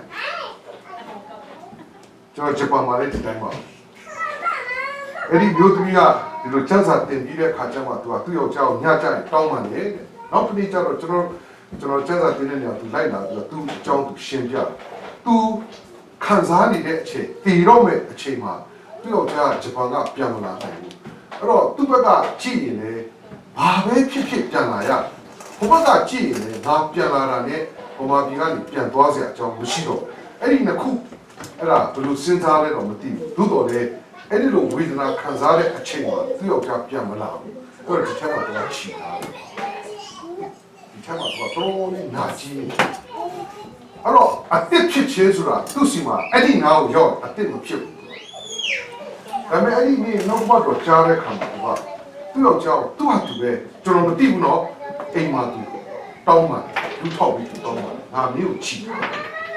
George Pamari time. Eddie Yodia, the Chansa, the Villa Kachama to a 2 year child, Yaja, Tauman, not to each other, General Chansa didn't to line out the 2 John to Shinja, 2 Kanzani, the Rome Chima, 2 year Japana, Piamana. Oh, 2 Baga, Chile. Babe, Pip Janaya. Homaga G, Napiana, Homabigan, Piantosia, John Bushido. Any in a coop, Era, to lose Sintale on the team. Dudole, any little Widna Kanzare, a chamber, 3 of Piamala. Or to tell us what she had. Tell us what only Naji. Hello, a thick chesura, Tusima, Eddie now, yo, a thin chip. I mean, Eddie mean no matter what Jare come about. 都要教，都係做嘅，做到個地步咯。A 嘛都刀嘛，都套比刀嘛，啊沒有其他。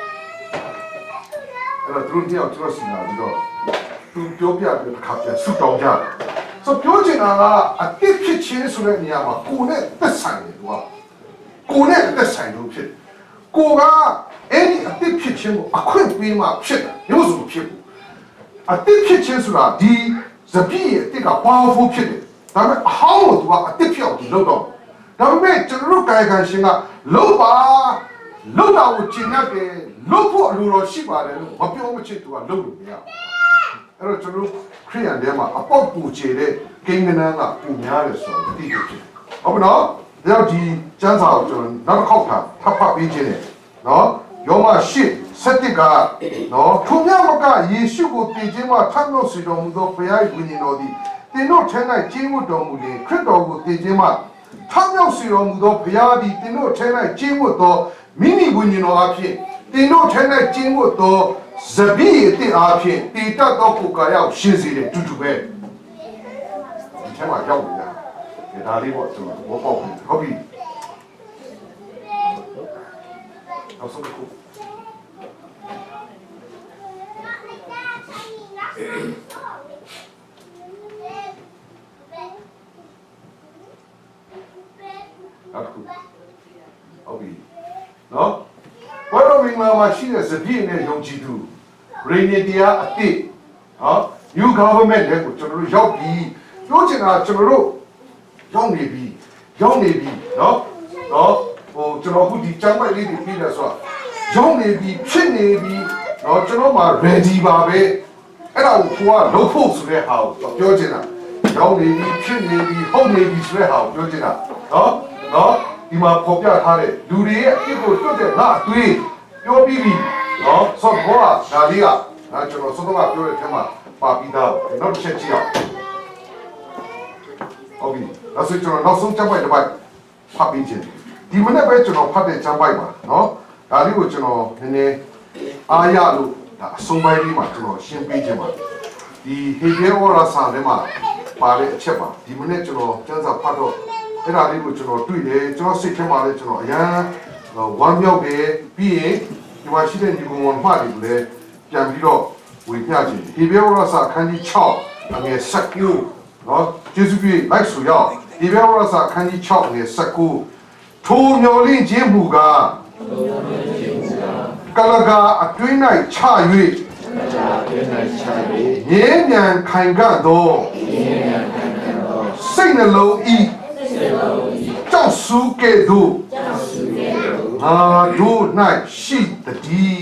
那都你要做事啊，這個都表邊嘅卡嘅數刀架，所以表姐啊，啊啲撇錢出來你啊嘛，國內得曬嘅喎，國內得曬都撇，國家誒你啊啲撇錢啊快俾嘛撇的，有什麼撇不？啊啲撇錢出來，啲這邊這個包袱撇的。 咱们好多啊，得票的漏洞，咱们这路改革性啊，漏把漏到我今那个漏破漏了西瓜的，我比我们去多啊漏了没有？然后这路这样的嘛，啊包不接的，给人那个不面的说的地就是，好不孬？要提检查就那个好看，他怕被接的，孬？要么是实体个，孬？同样么个，也许个对接嘛，他们水中都不要一年了的。 they know China, Jim would do, Critical, the Jima. Tamil Siro, Piadi, they know China, Jim would do, Mini Winning Archie. They know China, Jim would do, Zabi, the Archie, they don't know Kukaya, Shizi, to bed. The Chama Young, the Ali was to walk off, hobby. Also, cool. No? What do we know? She is a being a young Jidu. Rainy dia a tea. New government, they would generally help be. Young are general. Young Navy. No? Oh, General who did jump by lady feed as well. Young Navy, Chin Navy, no, General ready, Babe. And I will pour no post to their house of Georgina. Young Navy, Chin Navy, Home Navy to their house, Georgina. No? ဒီမှာပေါ်ပြထားတဲ့လူတွေရဲ့အဖြစ်ကိုတွတ်တဲ့ငါအသွေးပြောပြီးပြီနော်ဆော့ဘောကဒါလေးကကျွန်တော်စောစောကပြောတဲ့အထက်မှာပါပြီးသားပေါ့နောက်တစ်ချက်ကြည့်အောင်ဟုတ်ပြီဒါဆိုကျွန်တော်နောက်ဆုံးချက်ပိုက်တစ်ပိုက်ဖတ်ပြီးခြင်းဒီမနေ့ပဲကျွန်တော်ဖတ်တဲ့ကျမ်းပိုက်ပါเนาะဒါလေးကိုကျွန်တော်နည်းနည်းအားရလို့ဒါအဆုံးပိုင်းလေးမှာကျွန်တော်ရှင်းပြခြင်းပါဒီဟေဘရဲဩဝါဒစာထဲမှာပါတဲ့အချက်ပါဒီမနေ့ကျွန်တော်ကျမ်းစာဖတ်တော့အဲ့ဒါလေးကိုကျွန်တော်တွေ့တယ်ကျွန်တော်စိတ်ထဲမှာလည်းကျွန်တော်အရန်ဝမ်းမြောက်တယ်ပြီးရင်ဒီမှာရှိတဲ့ညီကောင်မှတွေကိုလည်းပြန်ပြီးတော့ဝေမျှခြင်းဟေဘရဲဩဝါဒစာအခန်းကြီး6အငယ်19เนาะယေရှုခရစ်လိုက်ဆိုရောက်ဟေဘရဲဩဝါဒစာအခန်းကြီး6အငယ်19ထိုမျောလင့်ခြင်းမူကားကလကာအတွင်း၌ချ၍ငြင်းမြန်ခိုင်ကသောစိတ်နှလုံးဤကြောက်စုကဲ့သို့ငါတို့၌ရှိသည်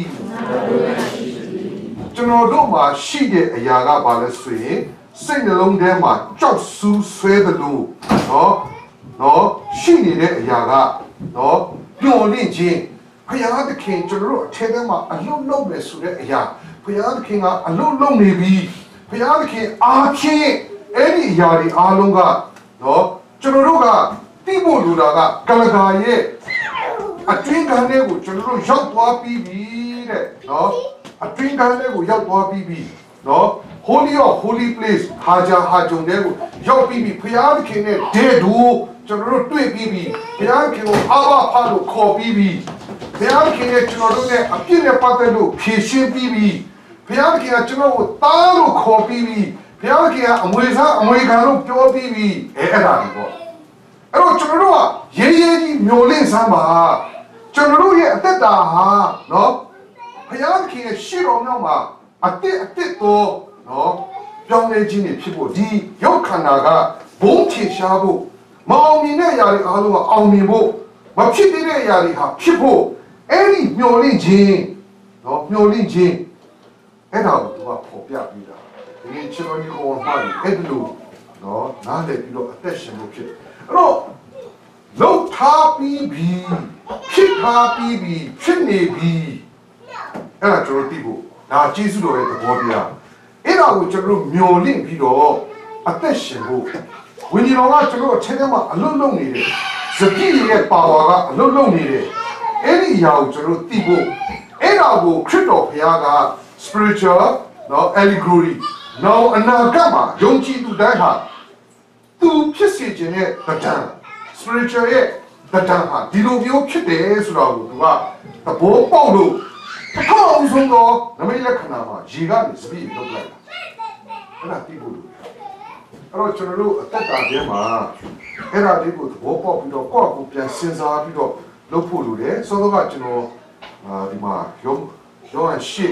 ကျွန်တော်တို့မှာရှိတဲ့အရာကဘာလဲဆိုရင်စိတ်နှလုံးထဲမှာကြောက်စုဆွဲတယ်လို့နော်ရှိနေတဲ့အရာကနော်ပျော်လင့်ခြင်းဘုရားသခင်ကျွန်တော်တို့အထက်ထဲမှာအလုံးလုံးမယ်ဆိုတဲ့အရာဘုရားသခင်ကအလုံးလုံးနေပြီဘုရားသခင်အားဖြင့်အဲ့ဒီအရာတွေအားလုံးကနော်ကျွန်တော်တို့ကတိဖို့လူတာကကလကာရဲ့အတွင်းကန်းလေးကိုကျွန်တော်တို့ရောက်သွားပြီးပြီတဲ့နော်အတွင်းကန်းလေးကိုရောက်သွားပြီးပြီနော် Holy of Holy Place ဟာဂျုံတဲ့ကိုရောက်ပြီးပြီဘုရားသခင်နဲ့ဒဲတူကျွန်တော်တို့တွေ့ပြီးပြီဘုရားသခင်ကိုအာဘဖာလို့ခေါ်ပြီးပြီဘုရားသခင်ရဲ့ကျွန်တော်တို့နဲ့အပြည့်နဲ့ပတ်သက်လို့ဖြည့်ရှင်းပြီးပြီဘုရားသခင်ကကျွန်တော်ကိုသားလို့ခေါ်ပြီးပြီဘုရားသခင်ကအမွေစားအမွေခံလို့ပြောပြီးပြီအဲ့ဒါဒီပေါ့အဲ့တော့ကျွန်တော်တို့ကရေးကြီးမျောလင့်စမ်းပါကျွန်တော်တို့ရဲ့အသက်တာဟာနော်ဘုရားသခင်ရဲ့ရှေ့တော်မြောက်မှာအတစ်တော့နော်ပြောင်းလဲခြင်းတွေဖြစ်ဖို့ဒီရုပ်ခန္ဓာကဘုံထင်ရှားဖို့မအောင်မြင်တဲ့အရာတွေအားလုံးကအောင်မြင်ဖို့မဖြစ်သေးတဲ့အရာတွေဟာဖြစ်ဖို့အဲ့ဒီမျောလင့်ခြင်းနော်မျောလင့်ခြင်းအဲ့ဒါကိုသူကပေါ်ပြပြီးတာဒီချင်းတော်ကြီးကိုမှတ်ပြီးအဲ့လိုနော်နားလည်ပြီးတော့အသက်ရှင်ဖို့ဖြစ်အဲ့တော့လုံထားပြီးပြီဖြစ်ထားပြီးပြီဖြစ်နေပြီအဲ့ဒါကျွန်တော်သိဖို့ဒါကျေးဇူးတော်ရဲ့သဘောတရားအဲ့ဒါကိုကျွန်တော်မျောလင့်ပြီးတော့အသက်ရှင်ဖို့ဝိညာဉ်တော်ကကျွန်တော်အထက်ထဲမှာအလွတ်လုံနေတယ်စတိရဲ့ပါဝါကအလွတ်လုံနေတယ်အဲ့ဒီအရာကိုကျွန်တော်သိဖို့အဲ့ဒါကိုခရစ်တော်ဘုရားက spiritual နော် allegory နော်အနာဂတ်မှာယုံကြည်သူတိုင်းဟာသူဖြစ်စေခြင်းရဲ့တဏ္ဍာ spiritual ရဲ့တဏ္ဍာဟာဒီလိုမျိုးဖြစ်တယ်ဆိုတော့သူကသဘောပေါက်လို့အထောက်အဆုံးသောနမိတ်လက္ခဏာမှာရေကနေစပြီးလုပ်လိုက်တာအဲ့ဒါသိဖို့လို့အဲ့တော့ကျွန်တော်တို့အသက်တာထဲမှာအဲ့ဒါလေးကိုသဘောပေါက်ပြီးတော့ကိုယ့်အကိုပြန်စဉ်းစားပြီးတော့လုပ်ဖို့လိုတယ်ဆိုတော့ကျွန်တော်ဒီမှာရောရှိ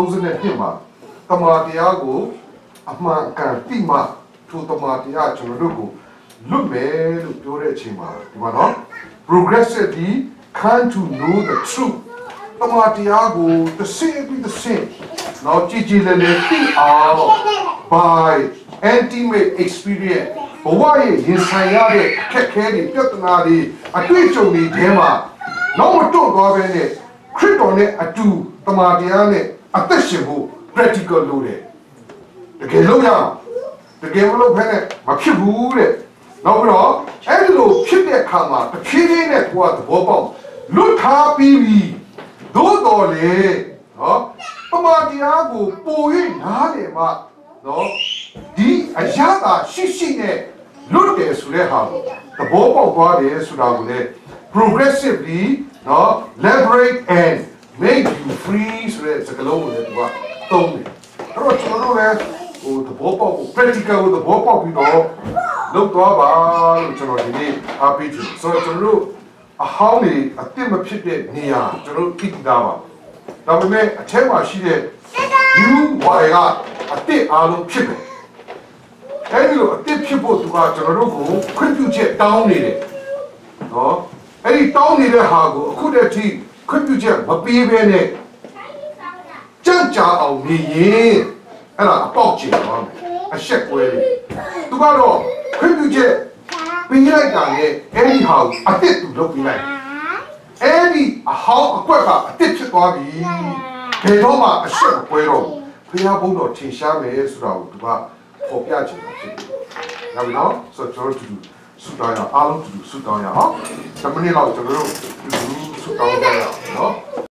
32မှာတမန်တရားကိုအမှန်ကန်တိမှထိုတမန်တရားကျွန်တော်တို့ကိုလွတ်မယ်လို့ပြောတဲ့အချိန်မှာဒီမှာနော် progressively come to know the truth တမန်တရားကိုတစ်ဆင့်ပြီးတစ်ဆင့်နော်ကြည်ကြည်လည်လည်သိအောင် by intimate experience ဘဝရဲ့ရင်ဆိုင်ရတဲ့အခက်အခဲတွေပြဿနာတွေအတွေ့အကြုံတွေထဲမှာနောက်မတွန့်သွားဘဲနဲ့ခရစ်တော်နဲ့အတူတမန်တရားနဲ့အသက်ရှင်ဖို့ practical လုပ်တယ်တကယ်လို့ရအောင်တကယ်မလုပ်ဘဲနဲ့မဖြစ်ဘူးတဲ့နောက်ပြီးတော့အဲ့ဒီလိုဖြစ်တဲ့အခါမှာတစ်ဖြည်းဖြည်းနဲ့ကိုယ်ကသဘောပေါက်လွတ်ထားပြီးပြီသို့တော်လေနော်တမန်တရားကိုပို၍နားလည်မှနော်ဒီအရာသာရှိနဲ့လွတ်တယ်ဆိုတဲ့ဟာကိုသဘောပေါက်သွားတယ်ဆိုတာကိုလည်း progressively နော် liberate and make you free ဆိုတဲ့စကားလုံးကိုလည်းသူကသုံးတယ်အဲ့တော့ကျွန်တော်တို့လည်းဟိုသဘောပေါက် practical ကိုသဘောပေါက်ပြီးတော့လုပ်သွားပါလို့ကျွန်တော်ဒီနေ့အားပေးချင်ဆိုတော့ကျွန်တော်တို့အဟောင်းတွေအစ်စ်မဖြစ်တဲ့နေရာကျွန်တော်တို့သိတာပါဒါပေမဲ့အထက်မှာရှိတဲ့ new way ကအစ်စ်အားလုံးဖြစ်တယ်အဲ့ဒီလိုအစ်စ်ဖြစ်ဖို့သူကကျွန်တော်တို့ကိုခွင့်ပြုချက်တောင်းနေတယ်နော်အဲ့ဒီတောင်းနေတဲ့ဟာကိုအခုတည်းထိခွင့်ပြုချက်မပေးဘဲနဲ့ကြံ့ကြာအောင်နေရင်အဲ့ဒါအပေါက်ချင်သွားမယ်အရှက်ကွဲတယ်သူကတော့ခွင့်ပြုချက်ပေးလိုက်တာနဲ့အဲ့ဒီဟာကိုအစ်စ်သူလုပ်ပေးလိုက်အဲ့ဒီအဟောင်းအကွက်ကအစ်စ်ဖြစ်သွားပြီဘယ်တော့မှအရှက်ကွဲတော့ဘုရားဘုန်းတော်ထင်ရှားမယ်ဆိုတာကိုသူကပေါ်ပြချင်တာဖြစ်တယ်။ဒါပြီးတော့ဆိုတော့ကျွန်တော်တို့ဆုတောင်းရအောင်အားလုံးတူတူဆုတောင်းရအောင်10မိနစ်လောက်ကျွန်တော်တို့တူတူဆုတောင်းကြရအောင်နော်